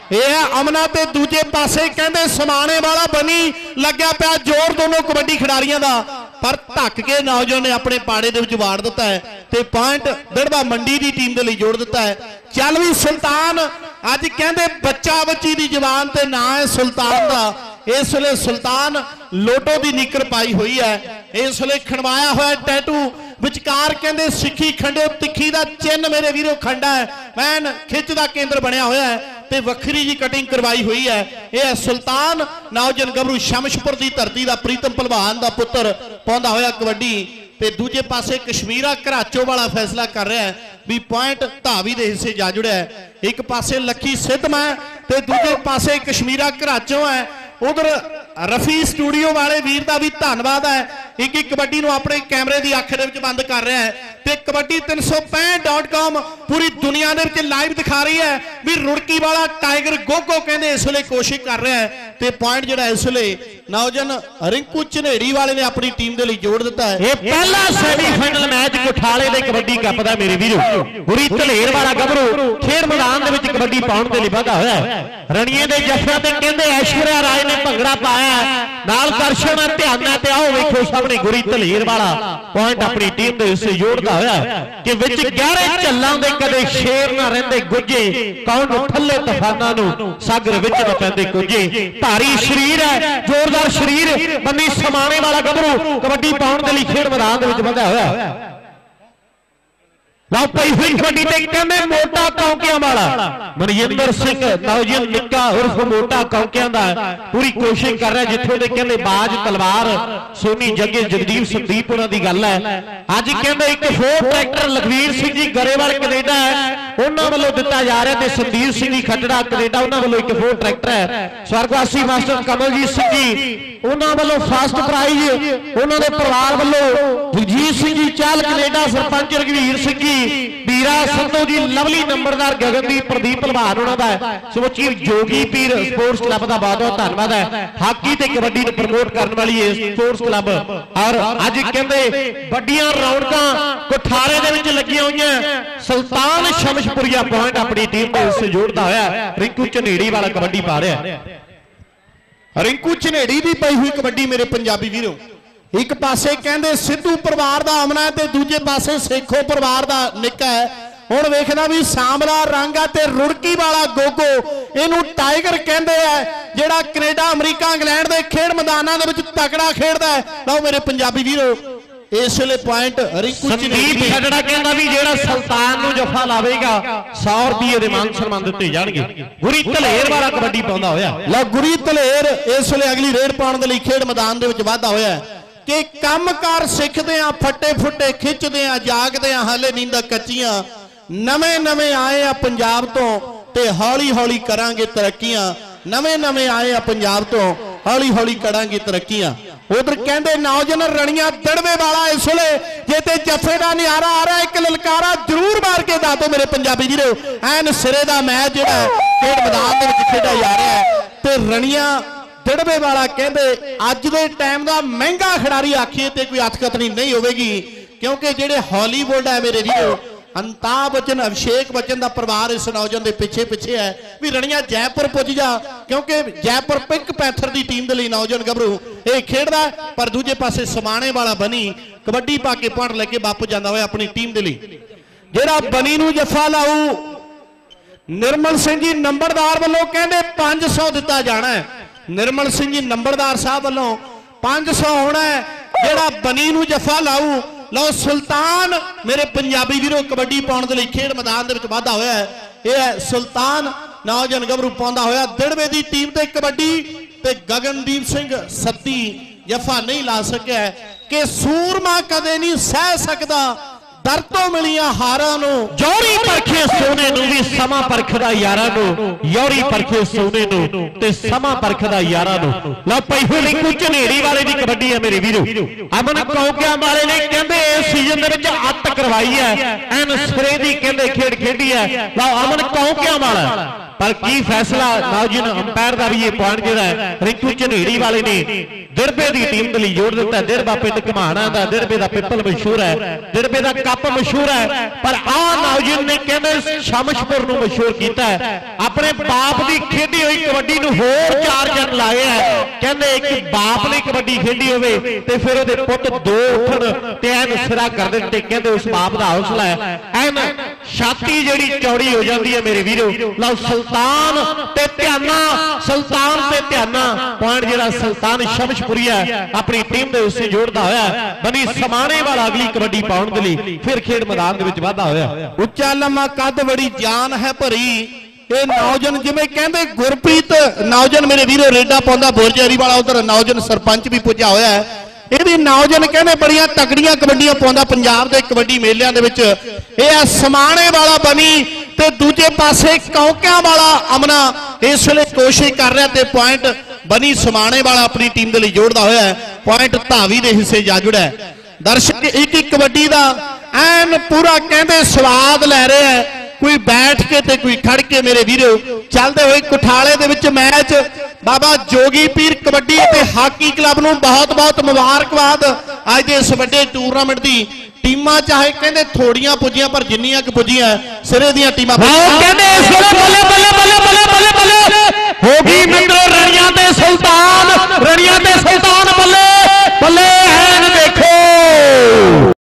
ਇਹ ਅਮਨਾ ਤੇ ਦੂਜੇ ਪਾਸੇ ਕਹਿੰਦੇ ਸਮਾਣੇ ਵਾਲਾ ਬਣੀ ਲੱਗਿਆ ਪਿਆ ਜ਼ੋਰ ਦੋਨੋਂ ਕਬੱਡੀ ਖਿਡਾਰੀਆਂ ਦਾ ਪਰ ਧੱਕ ਕੇ ਨੌਜਵਾਨ ਨੇ ਆਪਣੇ ਪਾੜੇ ਦੇ ਵਿੱਚ ਵਾੜ ਦਿੱਤਾ ਹੈ ਤੇ ਪੁਆਇੰਟ ਦਿੜਵਾ ਮੰਡੀ ਦੀ ਟੀਮ ਦੇ ਲਈ ਜੋੜ ਦਿੱਤਾ ਹੈ। ਚੱਲ ਵੀ ਸੁਲਤਾਨ ਅੱਜ ਕਹਿੰਦੇ ਬੱਚਾ ਬੱਚੀ ਦੀ ਜ਼ਬਾਨ ਤੇ ਨਾਂ ਹੈ ਸੁਲਤਾਨ ਦਾ ਇਸ ਵੇਲੇ ਸੁਲਤਾਨ ਲੋਟੋ ਦੀ ਨਿੱਕਰ ਪਾਈ ਹੋਈ ਹੈ ਇਸ ਵੇਲੇ ਖਣਵਾਇਆ ਹੋਇਆ ਟੈਟੂ ਵਿਚਕਾਰ ਕਹਿੰਦੇ ਸਿੱਖੀ ਖੰਡਿਓ ਤਿੱਖੀ ਦਾ ਚਿੰਨ ਮੇਰੇ ਵੀਰੋ ਖੰਡਾ ਹੈ ਮੈਨ ਖਿੱਚ ਦਾ ਕੇਂਦਰ ਬਣਿਆ ਹੋਇਆ ਹੈ ਤੇ ਵੱਖਰੀ ਜੀ ਕਟਿੰਗ ਕਰਵਾਈ ਹੋਈ ਹੈ। ਇਹ ਸੁਲਤਾਨ ਨੌਜਵਾਨ ਗੱਭਰੂ ਸ਼ਮਸ਼ਪੁਰ ਦੀ ਧਰਤੀ ਦਾ ਪ੍ਰੀਤਮ ਭਲਵਾਨ ਦਾ ਪੁੱਤਰ ਪਾਉਂਦਾ ਹੋਇਆ ਕਬੱਡੀ ਤੇ ਦੂਜੇ ਪਾਸੇ ਕਸ਼ਮੀਰਾ ਘਰਾਚੋ ਵਾਲਾ ਫੈਸਲਾ ਕਰ ਰਿਹਾ ਹੈ ਵੀ ਪੁਆਇੰਟ ਧਾਵੀ ਦੇ ਹਿੱਸੇ ਜਾ ਜੁੜਿਆ ਹੈ। ਇੱਕ ਪਾਸੇ ਲੱਖੀ ਸਿੱਧਮ ਹੈ ਤੇ ਦੂਜੇ ਪਾਸੇ ਕਸ਼ਮੀਰਾ ਘਰਾਚੋ ਹੈ। ਉਧਰ ਰਫੀ ਸਟੂਡੀਓ ਵਾਲੇ ਵੀਰ ਦਾ ਵੀ ਧੰਨਵਾਦ ਹੈ ਇੱਕ ਇੱਕ ਕਬੱਡੀ ਨੂੰ ਆਪਣੇ ਕੈਮਰੇ ਦੀ ਅੱਖ ਦੇ ਵਿੱਚ ਬੰਦ ਕਰ ਰਿਹਾ ਹੈ ਤੇ ਕਬੱਡੀ ਤਿੰਨ ਸੌ ਪੈਂਹਠ ਡਾਟ ਕਾਮ ਪੂਰੀ ਦੁਨੀਆ ਦੇ ਵਿੱਚ ਲਾਈਵ ਦਿਖਾ ਰਹੀ ਹੈ ਵੀ ਰੁੜਕੀ ਵਾਲਾ ਟਾਈਗਰ ਗੋਗੋ ਕਹਿੰਦੇ ਇਸ ਵੇਲੇ ਕੋਸ਼ਿਸ਼ ਕਰ ਰਿਹਾ ਹੈ ਤੇ ਪੁਆਇੰਟ ਜਿਹੜਾ ਇਸ ਵੇਲੇ ਨੌਜਵਾਨ ਰਿੰਕੂ ਝਨੇੜੀ ਵਾਲੇ ਨੇ ਆਪਣੀ ਟੀਮ ਦੇ ਲਈ ਜੋੜ ਦਿੱਤਾ ਹੈ। ਇਹ ਪਹਿਲਾ ਸੈਮੀਫਾਈਨਲ ਮੈਚ ਕੋਠਾਲੇ ਦੇ ਕਬੱਡੀ ਕੱਪ ਦਾ ਮੇਰੇ ਵੀਰੋ ਗੁਰੀ ਧਲੇਰ ਵਾਲਾ ਗੱਭਰੂ ਖੇਡ ਮੈਦਾਨ ਦੇ ਵਿੱਚ ਕਬੱਡੀ ਪਾਉਣ ਦੇ ਲਈ ਵਧਾ ਹੋਇਆ ਹੈ। ਰਣੀਏ ਦੇ ਜੱਫਿਆਂ ਤੇ ਕਹਿੰਦੇ ਐਸ਼ਵਰਿਆ ਰਾਏ ਨੇ ਭੰਗੜਾ ਪਾਇਆ ਨਾਲ ਦਰਸ਼ਨ ਧਿਆਨ ਨਾਲ ਤੇ ਆਓ ਵੇਖੋ ਸਾਹਮਣੇ ਗੁਰੀ ਧਲੇਰ ਵਾਲਾ ਪੁਆਇੰਟ ਆਪਣੀ ਟੀਮ ਦੇ ਹਿੱਸੇ ਜੋੜਦਾ ਹੋਇਆ ਕਿ ਵਿੱਚ ਗਿਆਰਾਂ ਝੱਲਾਂ ਦੇ ਕਦੇ ਸ਼ੇਰ ਨਾ ਰਹਿੰਦੇ ਗੁੱਜੇ ਕੌਣ ਨੂੰ ਠੱਲੇ ਤੂਫਾਨਾਂ ਨੂੰ ਸਾਗਰ ਵਿੱਚ ਨਾ ਪੈਂਦੇ ਗੁੱਜੇ ਭਾਰੀ ਸਰੀਰ ਹੈ ਜ਼ੋਰਦਾਰ ਸਰੀਰ ਬੰਨੀ ਸਮਾਣੇ ਵਾਲਾ ਗੱਭਰੂ ਕਬੱਡੀ ਪਾਉਣ ਦੇ ਲਈ ਖੇਡ ਮੈਦਾਨ ਦੇ ਵਿੱਚ ਵਧਿਆ ਹੋਇਆ ਲਓ ਪਈ ਹੋਈ ਕਬੱਡੀ ਤੇ ਕਹਿੰਦੇ ਮੋਟਾ ਕੌਂਕਿਆਂ ਵਾਲਾ ਮਨਜਿੰਦਰ ਸਿੰਘ ਨੌਜਵਾਨ ਨਿੱਕਾ ਉਰਫ ਮੋਟਾ ਕੌਂਕਿਆਂ ਦਾ ਪੂਰੀ ਕੋਸ਼ਿਸ਼ ਕਰ ਰਿਹਾ ਜਿੱਥੋਂ ਦੇ ਕਹਿੰਦੇ ਬਾਜ ਤਲਵਾਰ ਸੋਨੀ ਜੱਗੇ ਜਗਦੀਪ ਸੰਦੀਪ ਉਹਨਾਂ ਦੀ ਗੱਲ ਹੈ। ਅੱਜ ਕਹਿੰਦੇ ਇੱਕ ਹੋਰ ਟਰੈਕਟਰ ਲਖਵੀਰ ਸਿੰਘ ਜੀ ਗਰੇਵਾਲ ਕੈਨੇਡਾ ਹੈ ਉਹਨਾਂ ਵੱਲੋਂ ਦਿੱਤਾ ਜਾ ਰਿਹਾ ਤੇ ਸੰਦੀਪ ਸਿੰਘ ਜੀ ਖੱਟੜਾ ਕੈਨੇਡਾ ਉਹਨਾਂ ਵੱਲੋਂ ਇੱਕ ਹੋਰ ਟਰੈਕਟਰ ਹੈ। ਸਵਰਗਵਾਸੀ ਮਾਸਟਰ ਕਮਲਜੀਤ ਸਿੰਘ ਜੀ ਉਹਨਾਂ ਵੱਲੋਂ ਫਸਟ ਪ੍ਰਾਈਜ਼ ਉਹਨਾਂ ਦੇ ਪਰਿਵਾਰ ਵੱਲੋਂ ਜਗਜੀਤ ਸਿੰਘ ਜੀ ਚਾਲ ਕੈਨੇਡਾ ਸਰਪੰਚ ਰਘਵੀਰ ਸਿੰਘ ਜੀ ਵੀਰਾ ਸੰਧੂ ਜੀ ਲਵਲੀ ਨੰਬਰਦਾਰ ਗਗਨਦੀਪ ਪ੍ਰਦੀਪ ਭਲਵਾਨ ਉਹਨਾਂ ਦਾ ਸਮੁੱਚੀ ਜੋਗੀ ਪੀਰ ਸਪੋਰਟਸ ਕਲੱਬ ਦਾ ਬਹੁਤ ਬਹੁਤ ਧੰਨਵਾਦ ਹੈ। ਹਾਕੀ ਤੇ ਕਬੱਡੀ ਨੂੰ ਪ੍ਰਮੋਟ ਕਰਨ ਵਾਲੀ ਇਹ ਸਪੋਰਟਸ ਕਲੱਬ ਔਰ ਅੱਜ ਕਹਿੰਦੇ ਵੱਡੀਆਂ ਰੌਣਕਾਂ ਕੋਠਾਰੇ ਦੇ ਵਿੱਚ ਲੱਗੀਆਂ ਹੋਈਆਂ ਸੁਲਤਾਨ ਸ਼ਮਸ਼ਪੁਰੀਆ ਪੁਆਇੰਟ ਆਪਣੀ ਟੀਮ ਦੇ ਹਿੱਸੇ ਜੋੜਦਾ ਹੋਇਆ ਰਿੰਕੂ ਝਨੇੜੀ ਵਾਲਾ ਕਬੱਡੀ ਪਾ ਰਿਹਾ ਰਿੰਕੂ ਝਨੇੜੀ ਦੀ ਪਈ ਹੋਈ ਕਬੱਡੀ ਮੇਰੇ ਪੰਜਾਬੀ ਵੀਰੋ ਇੱਕ ਪਾਸੇ ਕਹਿੰਦੇ ਸਿੱਧੂ ਪਰਿਵਾਰ ਦਾ ਆਮਨਾ ਤੇ ਦੂਜੇ ਪਾਸੇ ਸੇਖੋ ਪਰਿਵਾਰ ਦਾ ਨਿੱਕਾ ਹੈ। ਹੁਣ ਵੇਖਦਾ ਵੀ ਸਾਂਵਲਾ ਰੰਗ ਆ ਤੇ ਰੁੜਕੀ ਵਾਲਾ ਗੋਗੋ, ਇਹਨੂੰ ਟਾਈਗਰ ਕਹਿੰਦੇ ਆ, ਜਿਹੜਾ ਕੈਨੇਡਾ ਅਮਰੀਕਾ ਇੰਗਲੈਂਡ ਦੇ ਖੇਡ ਮੈਦਾਨਾਂ ਦੇ ਵਿੱਚ ਤਕੜਾ ਖੇਡਦਾ ਹੈ। ਲਓ ਮੇਰੇ ਪੰਜਾਬੀ ਵੀਰੋ ਇਸ ਵੇਲੇ ਪੁਆਇੰਟ ਰਿੰਕੂ ਸੰਦੀਪ ਛੱਡੜਾ ਕਹਿੰਦਾ ਵੀ ਜਿਹੜਾ ਸੁਲਤਾਨ ਨੂੰ ਜਫਾ ਲਾਵੇਗਾ ਸੌ ਰੁਪਏ ਦੇ ਮਾਨ ਸਨਮਾਨ ਦਿੱਤੇ ਜਾਣਗੇ। ਗੁਰੀ ਧਲੇਰ ਵਾਲਾ ਕਬੱਡੀ ਪਾਉਂਦਾ ਹੋਇਆ। ਲਓ ਗੁਰੀ ਧਲੇਰ ਇਸ ਵੇਲੇ ਅਗਲੀ ਰੇਡ ਪਾਉਣ ਦੇ ਲਈ ਖੇਡ ਮੈਦਾਨ ਦੇ ਵਿੱਚ ਵਾਧਾ ਹੋਇਆ ਕਿ ਕੰਮਕਾਰ ਸਿੱਖਦੇ ਆ, ਫੱਟੇ ਫੁੱਟੇ ਖਿੱਚਦੇ ਆ, ਜਾਗਦੇ ਆ, ਹਾਲੇ ਨੀਂਦਾਂ ਕੱਚੀਆਂ, ਨਵੇਂ ਨਵੇਂ ਆਏ ਆ ਪੰਜਾਬ ਤੋਂ ਤੇ ਹੌਲੀ ਹੌਲੀ ਕਰਾਂਗੇ ਤਰੱਕੀਆਂ। ਨਵੇਂ ਨਵੇਂ ਆਏ ਆ ਪੰਜਾਬ ਤੋਂ, ਹੌਲੀ ਹੌਲੀ ਕਰਾਂਗੇ ਤਰੱਕੀਆਂ। ਉਧਰ ਕਹਿੰਦੇ ਨੌਜਵਾਨ ਰਣੀਆਂ ਦੜਵੇ ਵਾਲਾ ਇਸ ਵੇਲੇ ਜੇ ਤੇ ਜੱਫੇ ਦਾ ਨਿਆਰਾ ਆ ਰਿਹਾ, ਇੱਕ ਲਲਕਾਰਾ ਜ਼ਰੂਰ ਮਾਰ ਕੇ ਦੱਸੋ ਮੇਰੇ ਪੰਜਾਬੀ ਵੀਰੋ। ਐਨ ਸਿਰੇ ਦਾ ਮੈਚ ਜਿਹੜਾ ਖੇਡ ਮੈਦਾਨ ਦੇ ਵਿੱਚ ਖੇਡਿਆ ਜਾ ਰਿਹਾ ਹੈ ਤੇ ਰਣੀਆਂ ਦੜਵੇ ਵਾਲਾ ਕਹਿੰਦੇ ਅੱਜ ਦੇ ਟਾਈਮ ਦਾ ਮਹਿੰਗਾ ਖਿਡਾਰੀ ਆਖੀਏ ਤੇ ਕੋਈ ਅਤਕਤਨੀ ਨਹੀਂ ਹੋਵੇਗੀ, ਕਿਉਂਕਿ ਜਿਹੜੇ ਹਾਲੀਵੁੱਡ ਹੈ ਮੇਰੇ ਵੀਰੋ, ਅਮਿਤਾਭ ਬੱਚਨ, ਅਭਿਸ਼ੇਕ ਬੱਚਨ ਦਾ ਪਰਿਵਾਰ ਇਸ ਨੌਜਵਾਨ ਦੇ ਪਿੱਛੇ ਪਿੱਛੇ ਹੈ ਵੀ ਰਣੀਆਂ ਜੈਪੁਰ ਪੁੱਜ ਜਾ, ਕਿਉਂਕਿ ਜੈਪੁਰ ਪਿੰਕ ਪੈਂਥਰ ਦੀ ਟੀਮ ਦੇ ਲਈ ਨੌਜਵਾਨ ਗੱਭਰੂ ਇਹ ਖੇਡਦਾ। ਪਰ ਦੂਜੇ ਪਾਸੇ ਸਮਾਣੇ ਵਾਲਾ ਬਣੀ ਕਬੱਡੀ ਪਾ ਕੇ ਪੁਆਇੰਟ ਲੈ ਕੇ ਵਾਪਸ ਜਾਂਦਾ ਹੋਇਆ ਆਪਣੀ ਟੀਮ ਦੇ ਲਈ। ਜਿਹੜਾ ਬਣੀ ਨੂੰ ਜੱਫਾ ਲਾਊ ਨਿਰਮਲ ਸਿੰਘ ਜੀ ਨੰਬਰਦਾਰ ਵੱਲੋਂ ਕਹਿੰਦੇ ਪੰਜ ਸੌ ਦਿੱਤਾ ਜਾਣਾ ਹੈ। ਨਿਰਮਲ ਸਿੰਘ ਜੀ ਨੰਬਰਦਾਰ ਸਾਹਿਬ ਵੱਲੋਂ ਪੰਜ ਸੌ ਹੋਣਾ ਹੈ ਜਿਹੜਾ ਬਣੀ ਨੂੰ ਜੱਫਾ ਲਾਊ। ਲਓ ਸੁਲਤਾਨ ਮੇਰੇ ਪੰਜਾਬੀ ਵੀਰੋ ਕਬੱਡੀ ਪਾਉਣ ਦੇ ਲਈ ਖੇਡ ਮੈਦਾਨ ਦੇ ਵਿੱਚ ਵਾਧਾ ਹੋਇਆ ਹੈ। ਇਹ ਹੈ ਸੁਲਤਾਨ ਨੌਜਵਾਨ ਗੱਭਰੂ ਪਾਉਂਦਾ ਹੋਇਆ ਦੜਵੇ ਦੀ ਟੀਮ ਤੇ ਕਬੱਡੀ ਤੇ ਗਗਨਦੀਪ ਸਿੰਘ ਸੱਤੀ ਜੱਫਾ ਨਹੀਂ ਲਾ ਸਕਿਆ ਕਿ ਸੂਰਮਾ ਕਦੇ ਨਹੀਂ ਸਹਿ ਸਕਦਾ ਦਰ ਤੋਂ ਮਿਲੀਆਂ ਹਾਰਾਂ ਨੂੰ। ਜੋਰੀ ਪਰਖੇ ਸੋਨੇ ਨੂੰ ਵੀ ਸਮਾਂ ਪਰਖਦਾ ਯਾਰਾਂ ਨੂੰ, ਯੋਰੀ ਪਰਖੇ ਸੋਨੇ ਨੂੰ ਤੇ ਸਮਾਂ ਪਰਖਦਾ ਯਾਰਾਂ ਨੂੰ। ਲਓ ਪਈ ਹੋਈ ਰਿੰਕੂ ਝਨੇੜੀ ਵਾਲੇ ਦੀ ਕਬੱਡੀ ਹੈ ਮੇਰੇ ਵੀਰੋ। ਅਮਨ ਕੌਕਿਆਂ ਵਾਲੇ ਨੇ ਕਹਿੰਦੇ ਇਸ ਸੀਜ਼ਨ ਦੇ ਵਿੱਚ ਅੱਤ ਕਰਵਾਈ ਹੈ, ਐਨ ਸਿਰੇ ਦੀ ਕਹਿੰਦੇ ਖੇਡ ਖੇਡੀ ਹੈ। ਲਓ ਅਮਨ ਕੌਕਿਆਂ ਵਾਲਾ, ਪਰ ਕੀ ਫੈਸਲਾ ਨੌਜਵਾਨ ਅੰਪਾਇਰ ਦਾ ਵੀ ਇਹ ਪੁਆਇੰਟ ਜਿਹੜਾ ਹੈ ਰਿੰਕੂ ਝਨੇੜੀ ਵਾਲੇ ਨੇ ਦਿਰਬੇ ਦੀ ਟੀਮ ਦੇ ਲਈ ਜੋੜ ਦਿੱਤਾ। ਦਿਰਬਾ ਪਿੰਡ ਘਮਾਣਾ ਦਾ, ਦਿਰਬੇ ਦਾ ਪਿੱਪਲ ਮਸ਼ਹੂਰ ਹੈ, ਦਿਰਬੇ ਦਾ ਕੱਪ ਮਸ਼ਹੂਰ ਹੈ, ਪਰ ਆਹ ਨੌਜਵਾਨ ਨੇ ਕਹਿੰਦੇ ਸ਼ਮਸ਼ਪੁਰ ਨੂੰ ਮਸ਼ਹੂਰ ਕੀਤਾ ਹੈ। ਆਪਣੇ ਬਾਪ ਦੀ ਖੇਡੀ ਹੋਈ ਕਬੱਡੀ ਨੂੰ ਹੋਰ ਚਾਰ ਜਨ ਲਾਏ ਹੈ। ਕਹਿੰਦੇ ਇੱਕ ਬਾਪ ਨੇ ਕਬੱਡੀ ਖੇਡੀ ਹੋਵੇ ਤੇ ਫਿਰ ਉਹਦੇ ਪੁੱਤ ਦੋ ਉੱਠਣ ਤੇ ਐਨ ਸਿਰਾ ਕਰ ਦੇਣ ਤੇ ਕਹਿੰਦੇ ਉਸ ਬਾਪ ਦਾ ਹੌਸਲਾ ਹੈ। ਐਨ ਛਾਤੀ ਜਿਹੜੀ ਚੌੜੀ ਹੋ ਜਾਂਦੀ ਹੈ ਮੇਰੇ ਵੀਰੋ। ਲਓ ਸੁਲਤਾਨ ਤੇ ਧਿਆਨਾ, ਸੁਲਤਾਨ ਤੇ ਧਿਆਨਾ ਪੁਆਇੰਟ ਜਿਹੜਾ ਸੁਲਤਾਨ ਸ਼ਮਸ਼ਪੁਰੀਆ ਆਪਣੀ ਟੀਮ ਦੇ ਉੱਤੇ ਜੋੜਦਾ ਹੋਇਆ। ਬਣੀ ਸਮਾਣੇ ਵਾਲਾ ਅਗਲੀ ਕਬੱਡੀ ਪਾਉਣ ਦੇ ਲਈ ਫਿਰ ਖੇਡ ਮੈਦਾਨ ਦੇ ਵਿੱਚ ਵਾਧਾ ਹੋਇਆ। ਉੱਚਾ ਲੰਮਾ ਕੱਦ ਬੜੀ ਜਾਨ ਹੈ ਭਰੀ। ਇਹ ਨੌਜਵਾਨ ਜਿਵੇਂ ਕਹਿੰਦੇ ਗੁਰਪ੍ਰੀਤ ਨੌਜਵਾਨ ਮੇਰੇ ਵੀਰੋ ਰੇਡਾ ਪਾਉਂਦਾ ਬੋਰਜਰੀ ਵਾਲਾ, ਉਧਰ ਨੌਜਵਾਨ ਸਰਪੰਚ ਵੀ ਪੁੱਜਾ ਹੋਇਆ ਹੈ। ਇਹ ਵੀ ਨੌਜਵਾਨ ਕਹਿੰਦੇ ਬੜੀਆਂ ਤਕੜੀਆਂ ਕਬੱਡੀਆਂ ਪਾਉਂਦਾ ਪੰਜਾਬ ਦੇ ਕਬੱਡੀ ਮੇਲਿਆਂ ਦੇ ਵਿੱਚ। ਇਹ ਆ ਸਮਾਣੇ ਵਾਲਾ ਬਣੀ ਤੇ ਦੂਜੇ ਪਾਸੇ ਕੌਕਿਆਂ ਵਾਲਾ ਅਮਨਾ ਇਸ ਵੇਲੇ ਕੋਸ਼ਿਸ਼ ਕਰ ਰਿਹਾ ਤੇ ਪੁਆਇੰਟ ਬਣੀ ਸਮਾਣੇ ਵਾਲਾ ਆਪਣੀ ਟੀਮ ਦੇ ਲਈ ਜੋੜਦਾ ਹੋਇਆ ਹੈ। ਪੁਆਇੰਟ ਧਾਵੀ ਦੇ ਹਿੱਸੇ ਜਾ ਜੁੜਿਆ। ਦਰਸ਼ਕ ਇੱਕ ਇੱਕ ਕਬੱਡੀ ਦਾ ਐਨ ਪੂਰਾ ਕਹਿੰਦੇ ਸਵਾਦ ਲੈ ਰਿਹਾ ਹੈ, ਕੋਈ ਬੈਠ ਕੇ ਤੇ ਕੋਈ ਖੜ ਕੇ ਮੇਰੇ ਵੀਰੋ। ਚੱਲਦੇ ਹੋਏ ਕੁਠਾਲੇ ਦੇ ਵਿੱਚ ਮੈਚ ਬਾਬਾ ਜੋਗੀ ਪੀਰ ਕਬੱਡੀ ਤੇ ਹਾਕੀ ਕਲੱਬ ਨੂੰ ਬਹੁਤ ਬਹੁਤ ਮੁਬਾਰਕਬਾਦ ਅੱਜ ਦੇ ਇਸ ਵੱਡੇ ਟੂਰਨਾਮੈਂਟ ਦੀ। ਟੀਮਾਂ ਚਾਹੇ ਕਹਿੰਦੇ ਥੋੜੀਆਂ ਪੁੱਜੀਆਂ ਪਰ ਜਿੰਨੀਆਂ ਕਿ ਪੁੱਜੀਆਂ ਸਿਰੇ ਦੀਆਂ ਟੀਮਾਂ ਕਹਿੰਦੇ ਇਸ ਵੇਲੇ ਬੱਲੇ ਬੱਲੇ ਬੱਲੇ ਬੱਲੇ ਬੱਲੇ ਬੱਲੇ ਹੋ ਗਈ